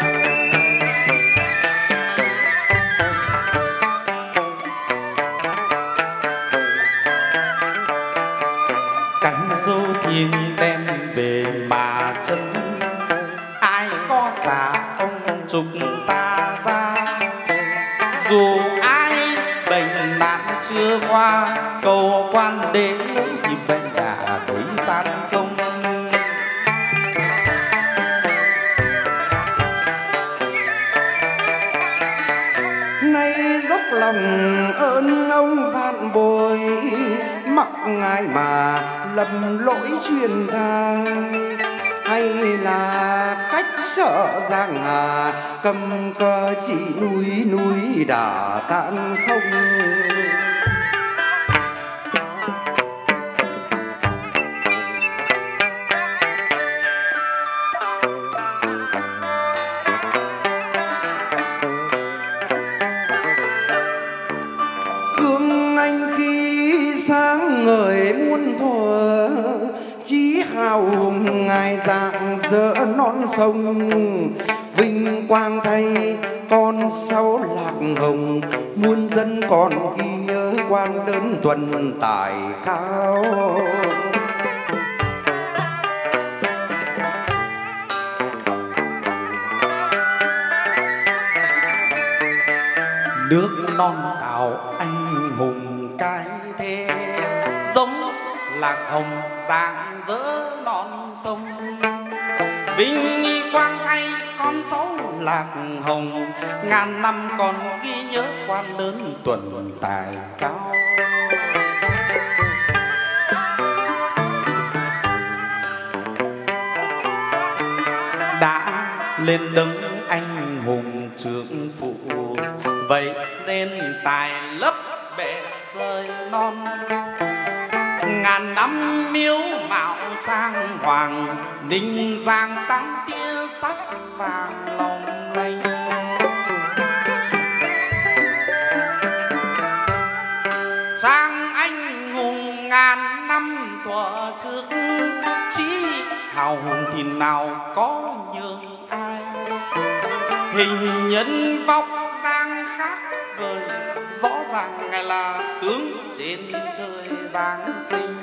Cánh dâu thiên đem về mà chân, ai có tà ông trục ta ra. Dù ai bệnh nạn chưa qua, cầu quan đế thì bệnh đã đối tan không. Nay dốc lòng ơn ông vạn bồi, mặc ngài mà lầm lỗi truyền tha. hay là cách sợ Giang Hà cầm cờ chỉ núi núi đã tan không. Gương anh khi sáng ngời muôn thuở, chí hào hùng ngài dạng dỡ non sông. Vinh quang thay con sáu lạc hồng, muôn dân còn ghi nhớ quan lớn tuần tài cao. Nước non tạo anh hùng cái thế, giống lạc hồng dạng dỡ non sông. Vinh quang thay con cháu lạc hồng, ngàn năm còn ghi nhớ quan lớn tuần tài cao. Đã lên đấng anh hùng trượng phụ, vậy nên tài lấp bể rơi non. Ngàn năm miếu mạo trang hoàng, Ninh Giang tán tia sắc vàng long lanh. Trang anh hùng ngàn năm thuở trước, chí hào hùng thì nào có nhường ai. Hình nhân vóc dáng khác vời, rõ ràng ngài là tướng trên trời giáng sinh.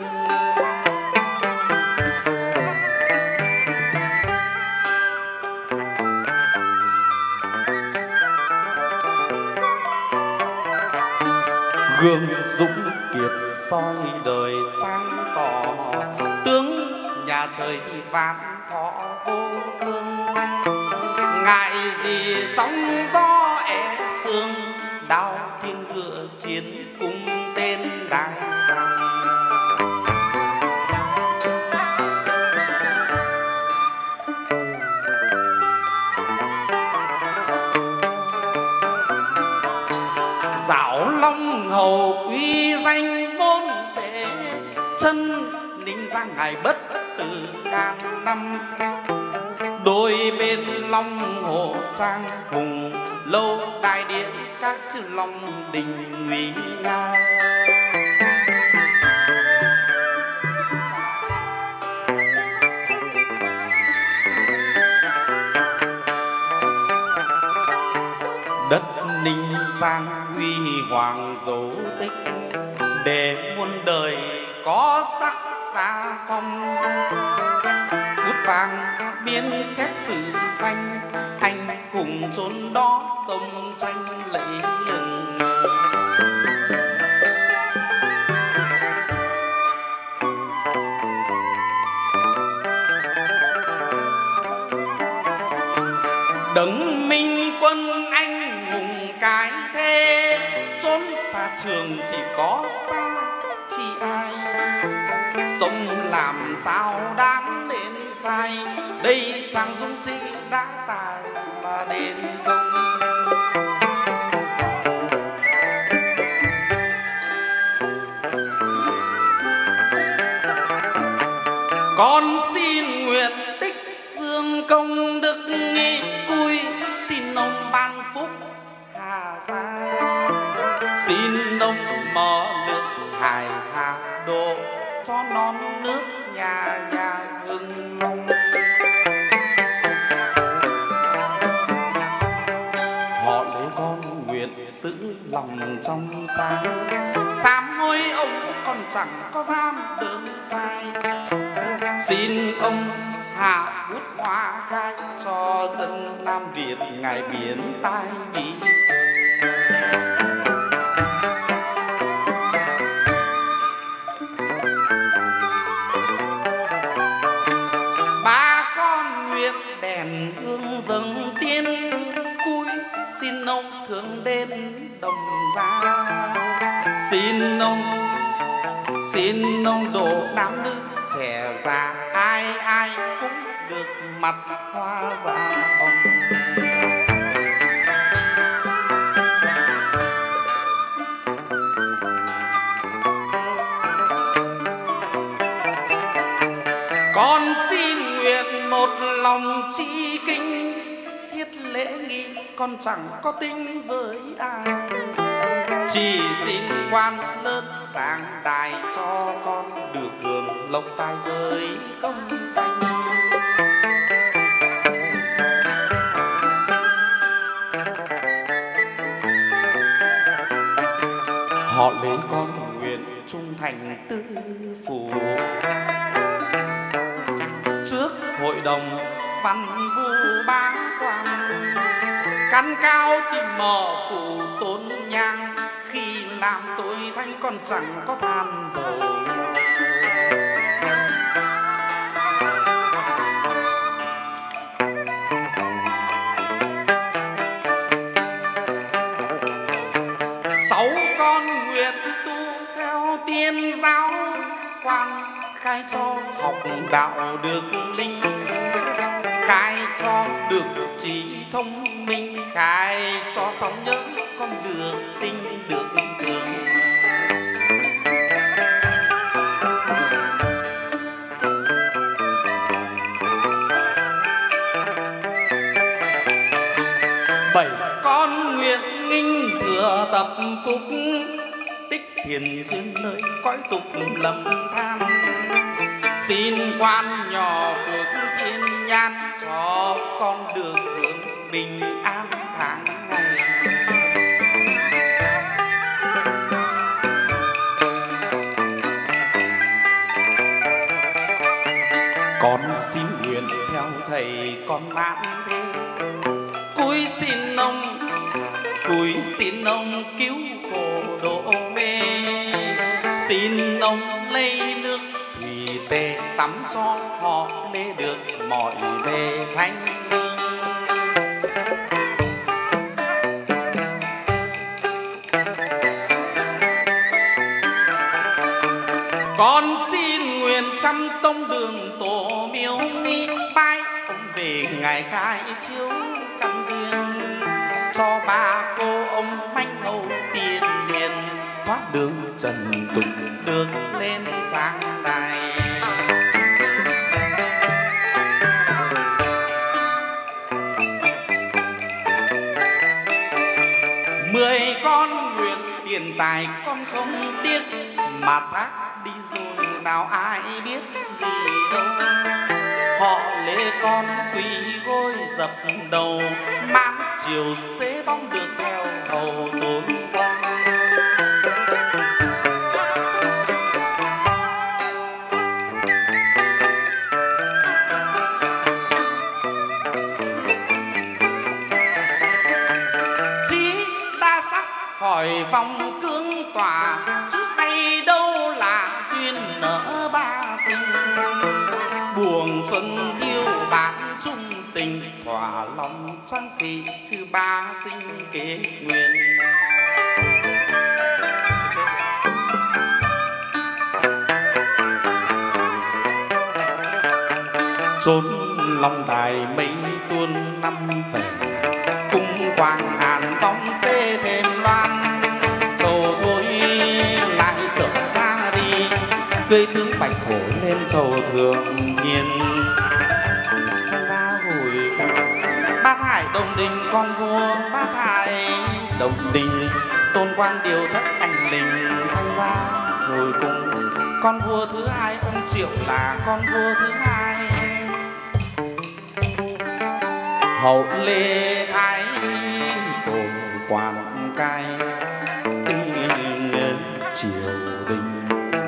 Gương dũng kiệt soi đời sáng tỏ, tướng nhà trời vạn thọ vô cương. Ngại gì sóng gió é sương, đao thiên ngựa chiến cung tên đại bàng. Dạo Long Hầu uy danh bốn bể, chân Ninh Giang ngài bất tử ngàn năm. Đôi bên Long Hồ trang hùng, lâu đại điện các chư Long đình nguy nga. Đất Ninh Giang huy hoàng dấu tích, để muôn đời có sắc gia phong. Bút vàng biên chép sử danh, anh hùng chốn đó sông tranh lẫy lừng. Đấng minh quân anh hùng cái thế, trốn xa trường thì có xa chi ai. Sống làm sao đáng nên trai, đây chàng dũng sĩ đã tài mà đền công. Con xin nguyện tích dương công đức nghi cui, xin ông ban phúc hà gia. Xin ông mở nước hải hà độ, cho non nước nhà nhà hưng long. Họ lấy con nguyện giữ lòng trong sáng, sám hối ông còn chẳng có dám đường sai. Xin ông hạ bút hoa khai, cho dân Nam Việt ngài biến tai đi. Ba con nguyện đèn hương dâng tiên cúi, xin ông thương đến đồng gia. Xin ông xin ông độ nam nữ trẻ già, ai ai cũng được mặt hoa dạ hồng. Con xin nguyện một lòng chi kính, thiết lễ nghi con chẳng có tính với ai, chỉ xin quan lớn giảng đài cho con được hưởng lộc tài với công danh. Họ lấy con nguyện trung thành tư phủ, trước hội đồng văn vu bá quan, căn cao tìm mở phủ tốn nhang, khi làm tội thanh còn chẳng có than dầu. Sáu con nguyện tu theo tiên giáo, quan khai cho học đạo được linh, khai cho được trí thông minh, khai cho sống nhớ con được tinh được tường. Bảy con nguyện nghinh thừa tập phúc, tích thiền duyên nơi cõi tục lầm than, xin quan nhỏ phước thiên nhan cho con được hưởng bình an tháng ngày. Con xin nguyện theo thầy con mãn thế, cúi xin ông cúi xin ông cứu khổ độ mê, xin ông lấy nước thủy tê tắm cho họ lê được mọi bề thanh hương. Con xin nguyện trăm tông đường tổ miếu nghi bái ông về ngày khai chiếu căn duyên, cho ba cô ông manh hầu tiền liền thoát đường trần tục được lên trang đài. Mười con nguyện tiền tài con không tiếc, mà thác đi rồi nào ai biết gì đâu. Họ lễ con quỳ gối dập đầu, mang chiều xế bóng được theo hầu tốn quan. Chí đa sắc hỏi vòng cương tỏa, chứ hay đâu là duyên nở ba sinh. Buồng xuân thiêu bạn trung tình, thỏa lòng trang sĩ chứ ba sinh kế nguyện. Chốn long đài mấy tuôn năm về, cung quang hàn bóng xê thêm loan. Trầu thôi lại trở ra đi, cưới tướng bạch hổ lên trầu thường hiền. Tham gia hồi bát hải đồng đình con vua, bát hải đồng đình tôn quan điều thất anh linh. Tham gia hồi cùng con vua thứ hai, ông Triệu là con vua thứ hai. Hậu lê thái tổ quan cai triều đình.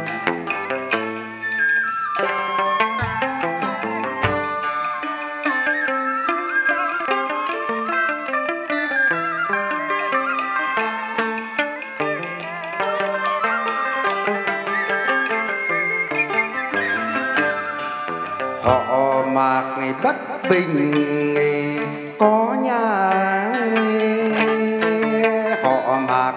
Họ mạc bất bình có nhà, họ mạc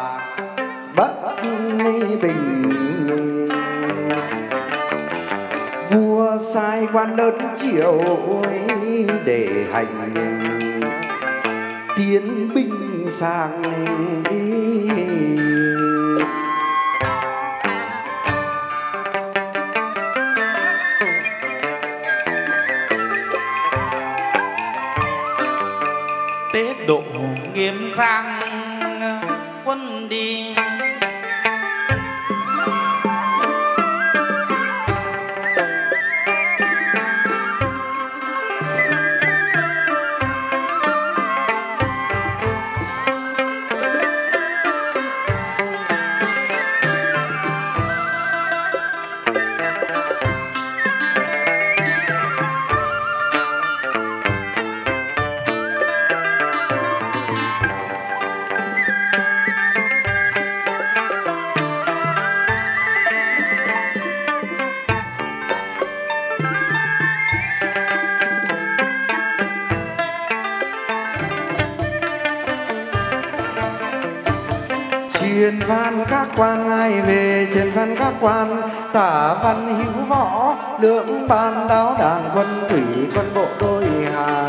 bất bình vua sai quan lớn chiều để hành tiến binh sang. Tết độ nghiêm trang quân đi, truyền văn các quan ai về, truyền văn các quan tả văn hữu võ, lưỡng ban đáo đàn quân thủy quân bộ đôi hàng.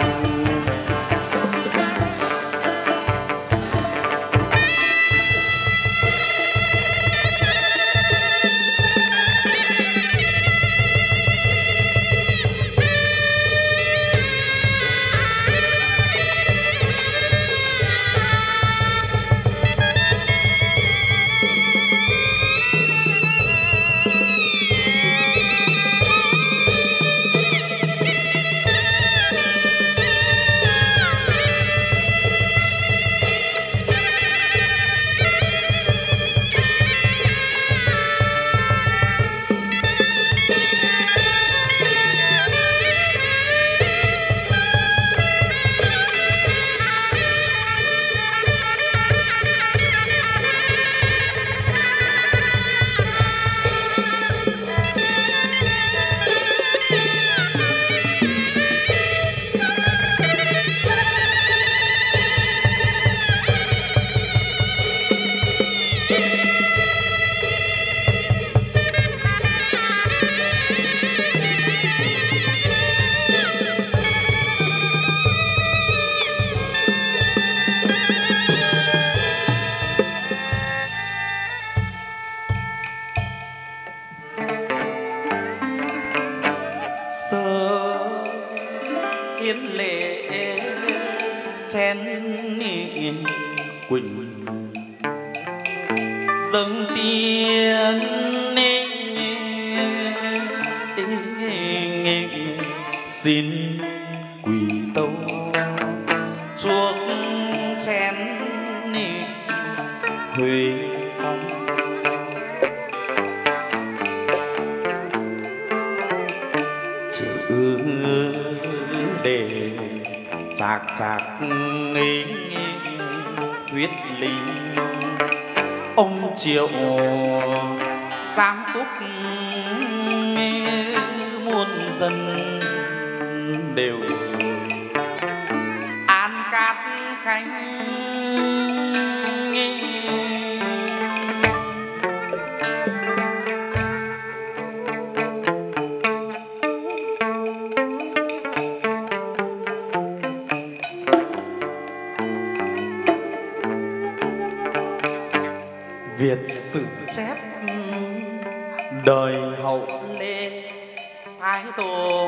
Yến lệ chén quỳnh dâng tiên xin quỳ tâu chuốc chén huệ phong. Chữ để chạc chạc nghi huyết linh ông triệu giáng phúc muôn dân đều an cát khánh. Việt sử chép đời hậu lê thái tổ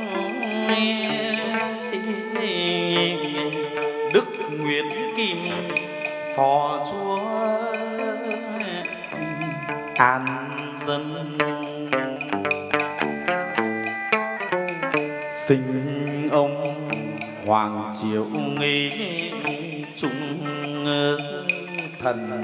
Đức Nguyễn Kim phò chúa an dân. Sinh ông Hoàng Triệu Nghi Trung thần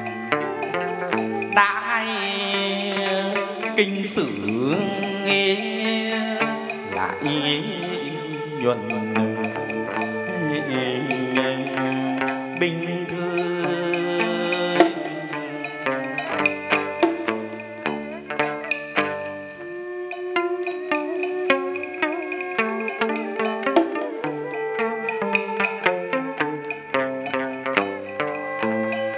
đã hay kinh sử nghe lại nhuần bình thường.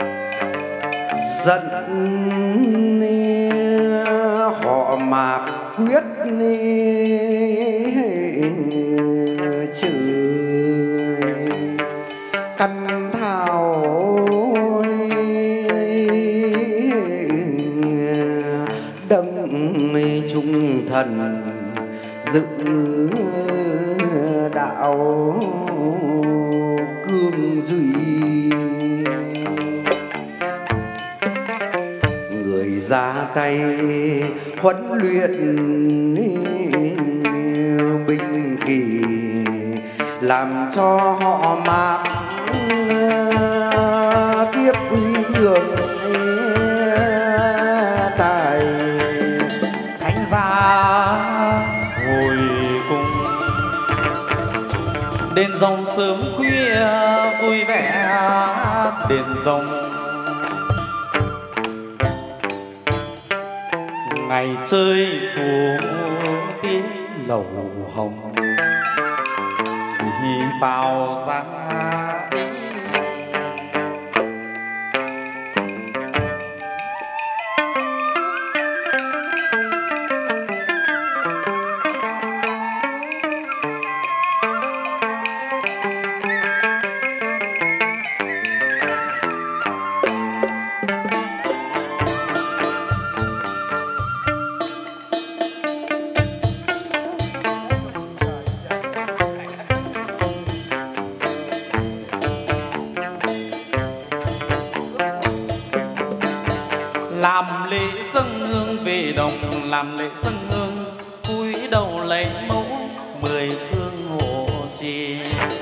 Dẫn họ Mạc quyết chữ căn thảo đấng trung thần giữ đạo cương duy, người ra tay huấn luyện binh kỳ làm cho họ mạc kiếp quý đường tài. Thánh gia hồi cùng đền rồng sớm khuya vui vẻ đền rồng, ngày chơi phố tiếng lầu hồng đi vào ra. Làm lễ dâng hương về đồng, làm lễ dâng hương cúi đầu lấy mẫu mười phương hộ trì.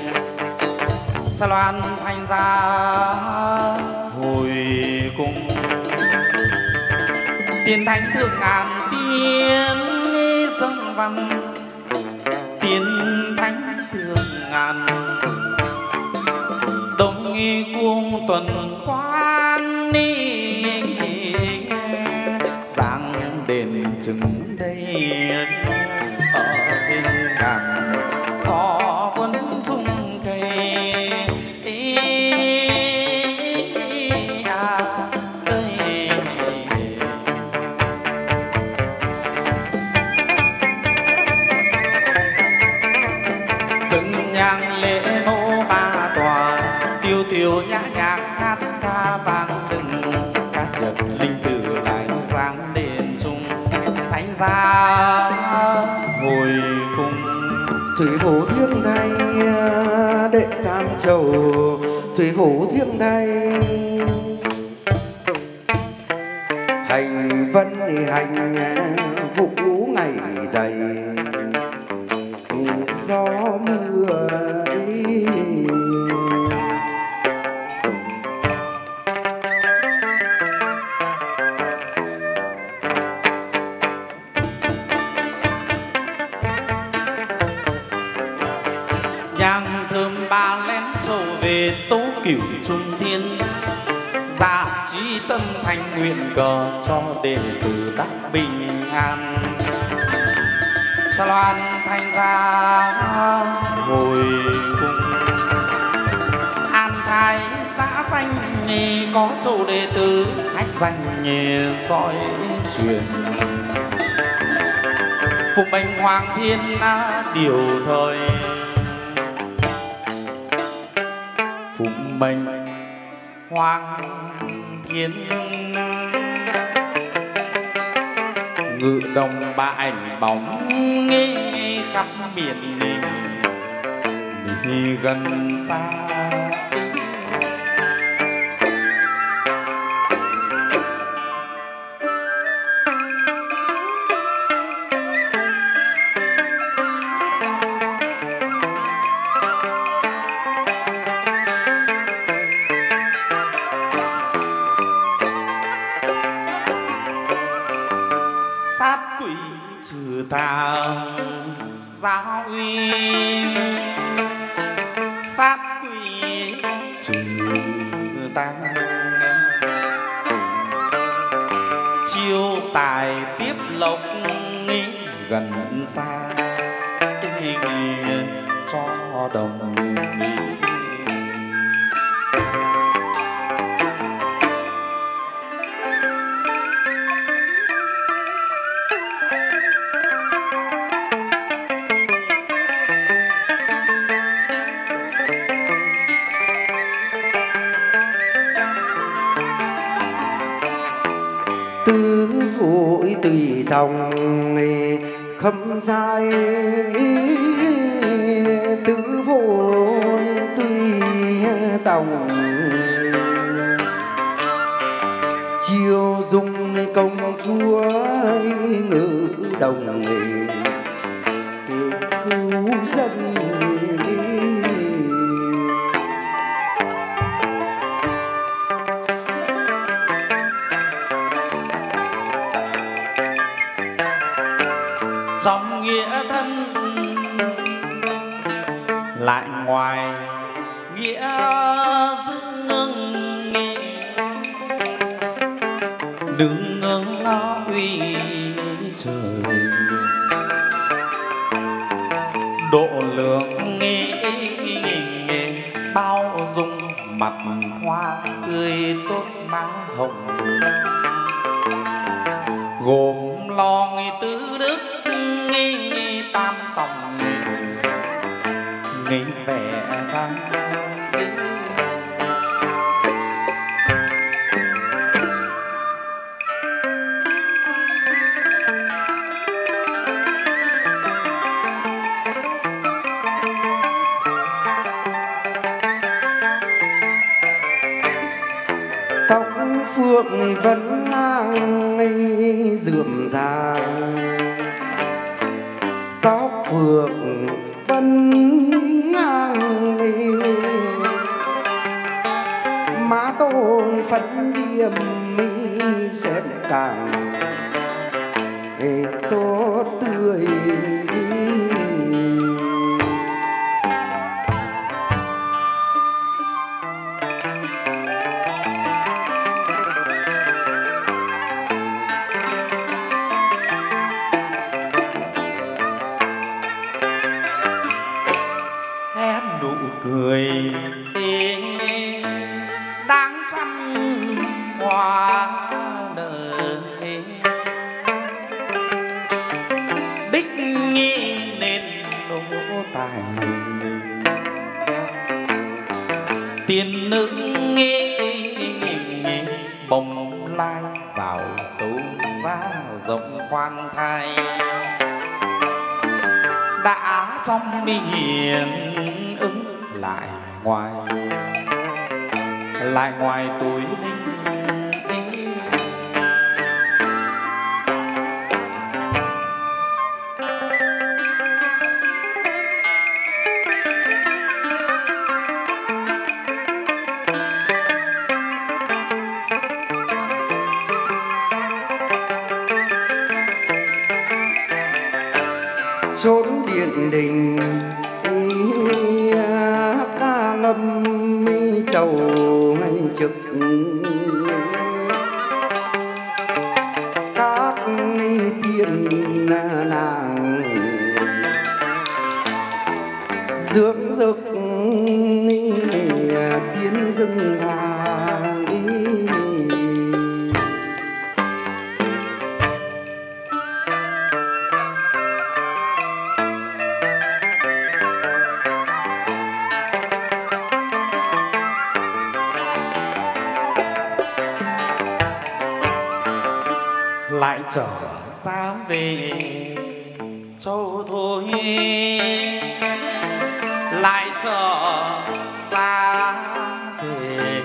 Sa loan thanh gia hồi cùng tiên thánh thượng ngàn tiên dâng văn, tiên thánh thượng ngàn đồng nghi cuồng tuần quan ni giang đền trừng đây ở trên ngàn gió quân rung cây. Dâng nhang lễ mẫu ba tòa, tiêu tiêu nhã nhạc hát ca vang đừng, các nhật linh tử lại giáng đền trung. Thánh gia hồi cùng thủy phủ thiêng thay đệ tam châu, thủy phủ thiêng thay hành vân hành vũ ngày dày gió mưa ấy. nhang thơm ba lén trầu về tố cửu trung thiên, dạ trí tâm thành nguyện cờ cho đền từ đắc bình an. Sa loan thanh gia hồi cùng an thái xã xanh có châu đệ tử khách danh soi truyền. Phục mệnh hoàng thiên điều thời, phục mệnh hoàng thiên ngự đồng ba ảnh bóng nghi khắp miền đi gần xa. Sát quỷ trừ tà giáo uy, sát quỷ trừ tà chiêu tài tiếp lộc gần xa cho đồng. tứ phủi tùy tòng khâm sai tứ phủi tùy tòng chiêu dung công chúa ngự đồng cứu dân. Trong nghĩa thân lại ngoài nghĩa dương đứng ngưng uy trời độ lượng nghe bao dung mặt hoa tươi tốt má hồng gồm lo tứ đức tam tòng nghĩ vẻ vang tóc phượng vẫn ngang rườm rà tóc phượng vẫn ngang má tôi phấn điềm mi xem càng tốt tươi cười đáng trăm hoa đời bích nghi nên đỗ tài tiên nữ nghi bồng lai vào tấu giá rộng khoan thai đã trong mi hiền ứng lại ngoài lại ngoài túi linh chốn điện đình ca ngâm trầu ngay trực các tiên nàng dưỡng dực tiến rừng vàng lại trở ra về châu thôi lại trở ra về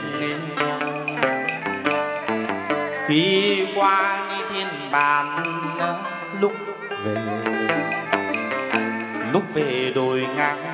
khi qua đi thiên bàn lúc về lúc về đồi ngang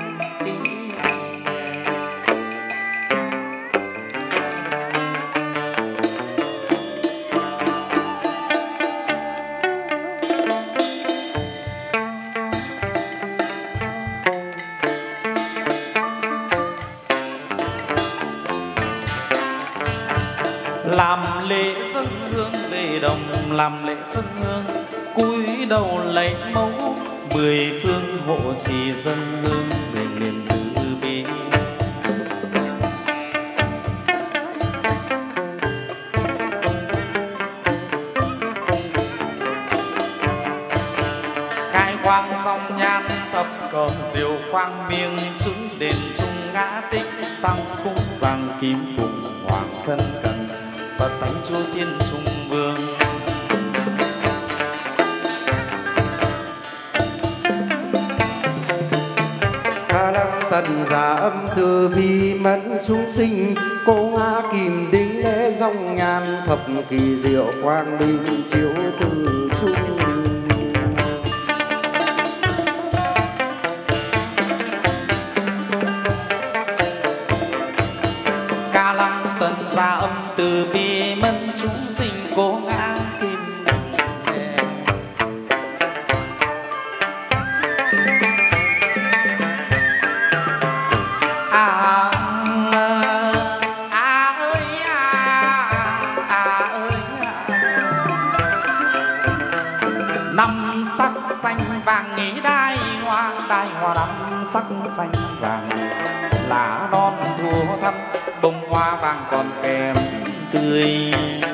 làm lễ dâng hương về đồng làm lễ dâng hương cúi đầu lấy mẫu mười phương hộ trì dâng hương về niềm từ bi khai quang dòng nhan thập cờ diều quang miêng chứng đền trung ngã tích tăng cung giang kim phụng hoàng thân cần Phật Thánh Chúa Thiên Trung Vương tần giả âm từ bi mẫn chúng sinh, cô ngã kìm đính lễ dòng nhàn thập kỳ diệu quang minh chiếu từ chung. Ca lăng tần giả âm từ bi mẫn chúng sinh, cô ngã kìm sắc xanh vàng nghĩ đai hoa, đai hoa năm sắc xanh vàng, lá non thua thắm bông hoa vàng còn kèm tươi.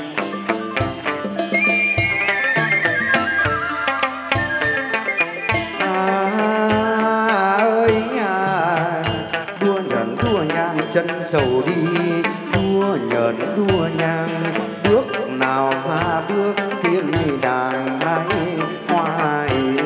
À ơi à, đua nhẫn đua nhang chân sầu đi, đua nhẫn đua nhang bước nào ra bước tiên đàng hay hoài.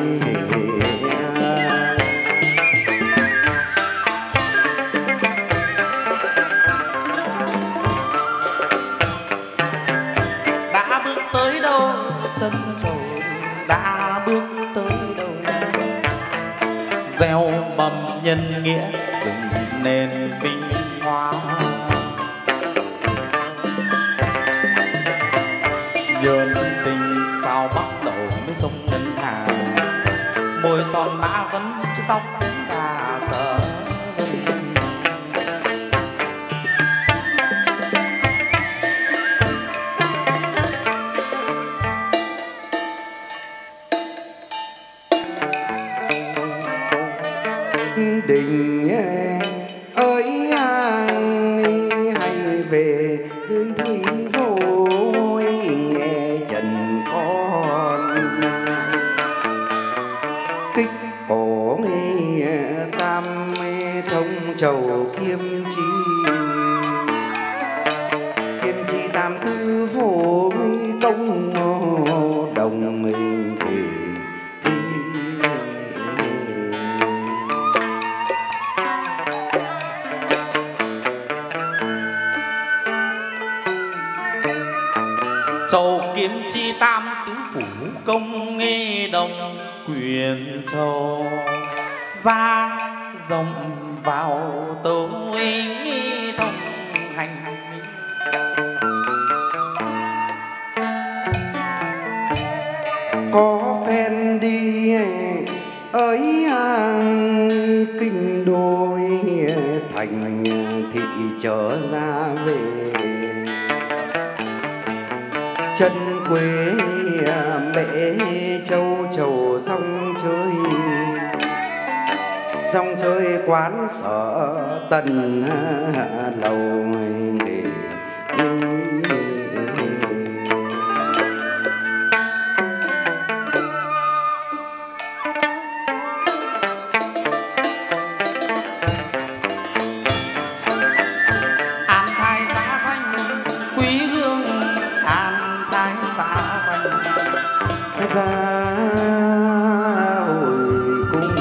Đã bước tới đâu chân trầu, đã bước tới đâu gieo mầm nhân nghĩa dựng nền minh hoa. Nhơn tình sao bắt đầu mới sông ngân hà, môi son mã vẫn chứ tóc đến cả sợ. Đình ơi hay về dưới thủy phố nghe trần con kích cổ tam thông trầu kiêm chi, kiêm chi tam tư phổ công đồng mình thì châu kiếm chi tam tứ phủ công nghi đồng quyền châu, ra rồng vào tôi thông hành. Có phen đi ơi kinh đôi thành thị trở ra về, chân quê mẹ châu trầu sông chơi, sông chơi quán sở tần lầu để an thái xã xanh quý hương, an thái xã xanh ra hồi cung.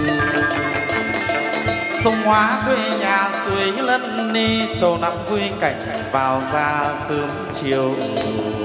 sông hóa quê nhà suối lân ni, trầu năm vui cảnh vào ra sớm chiều.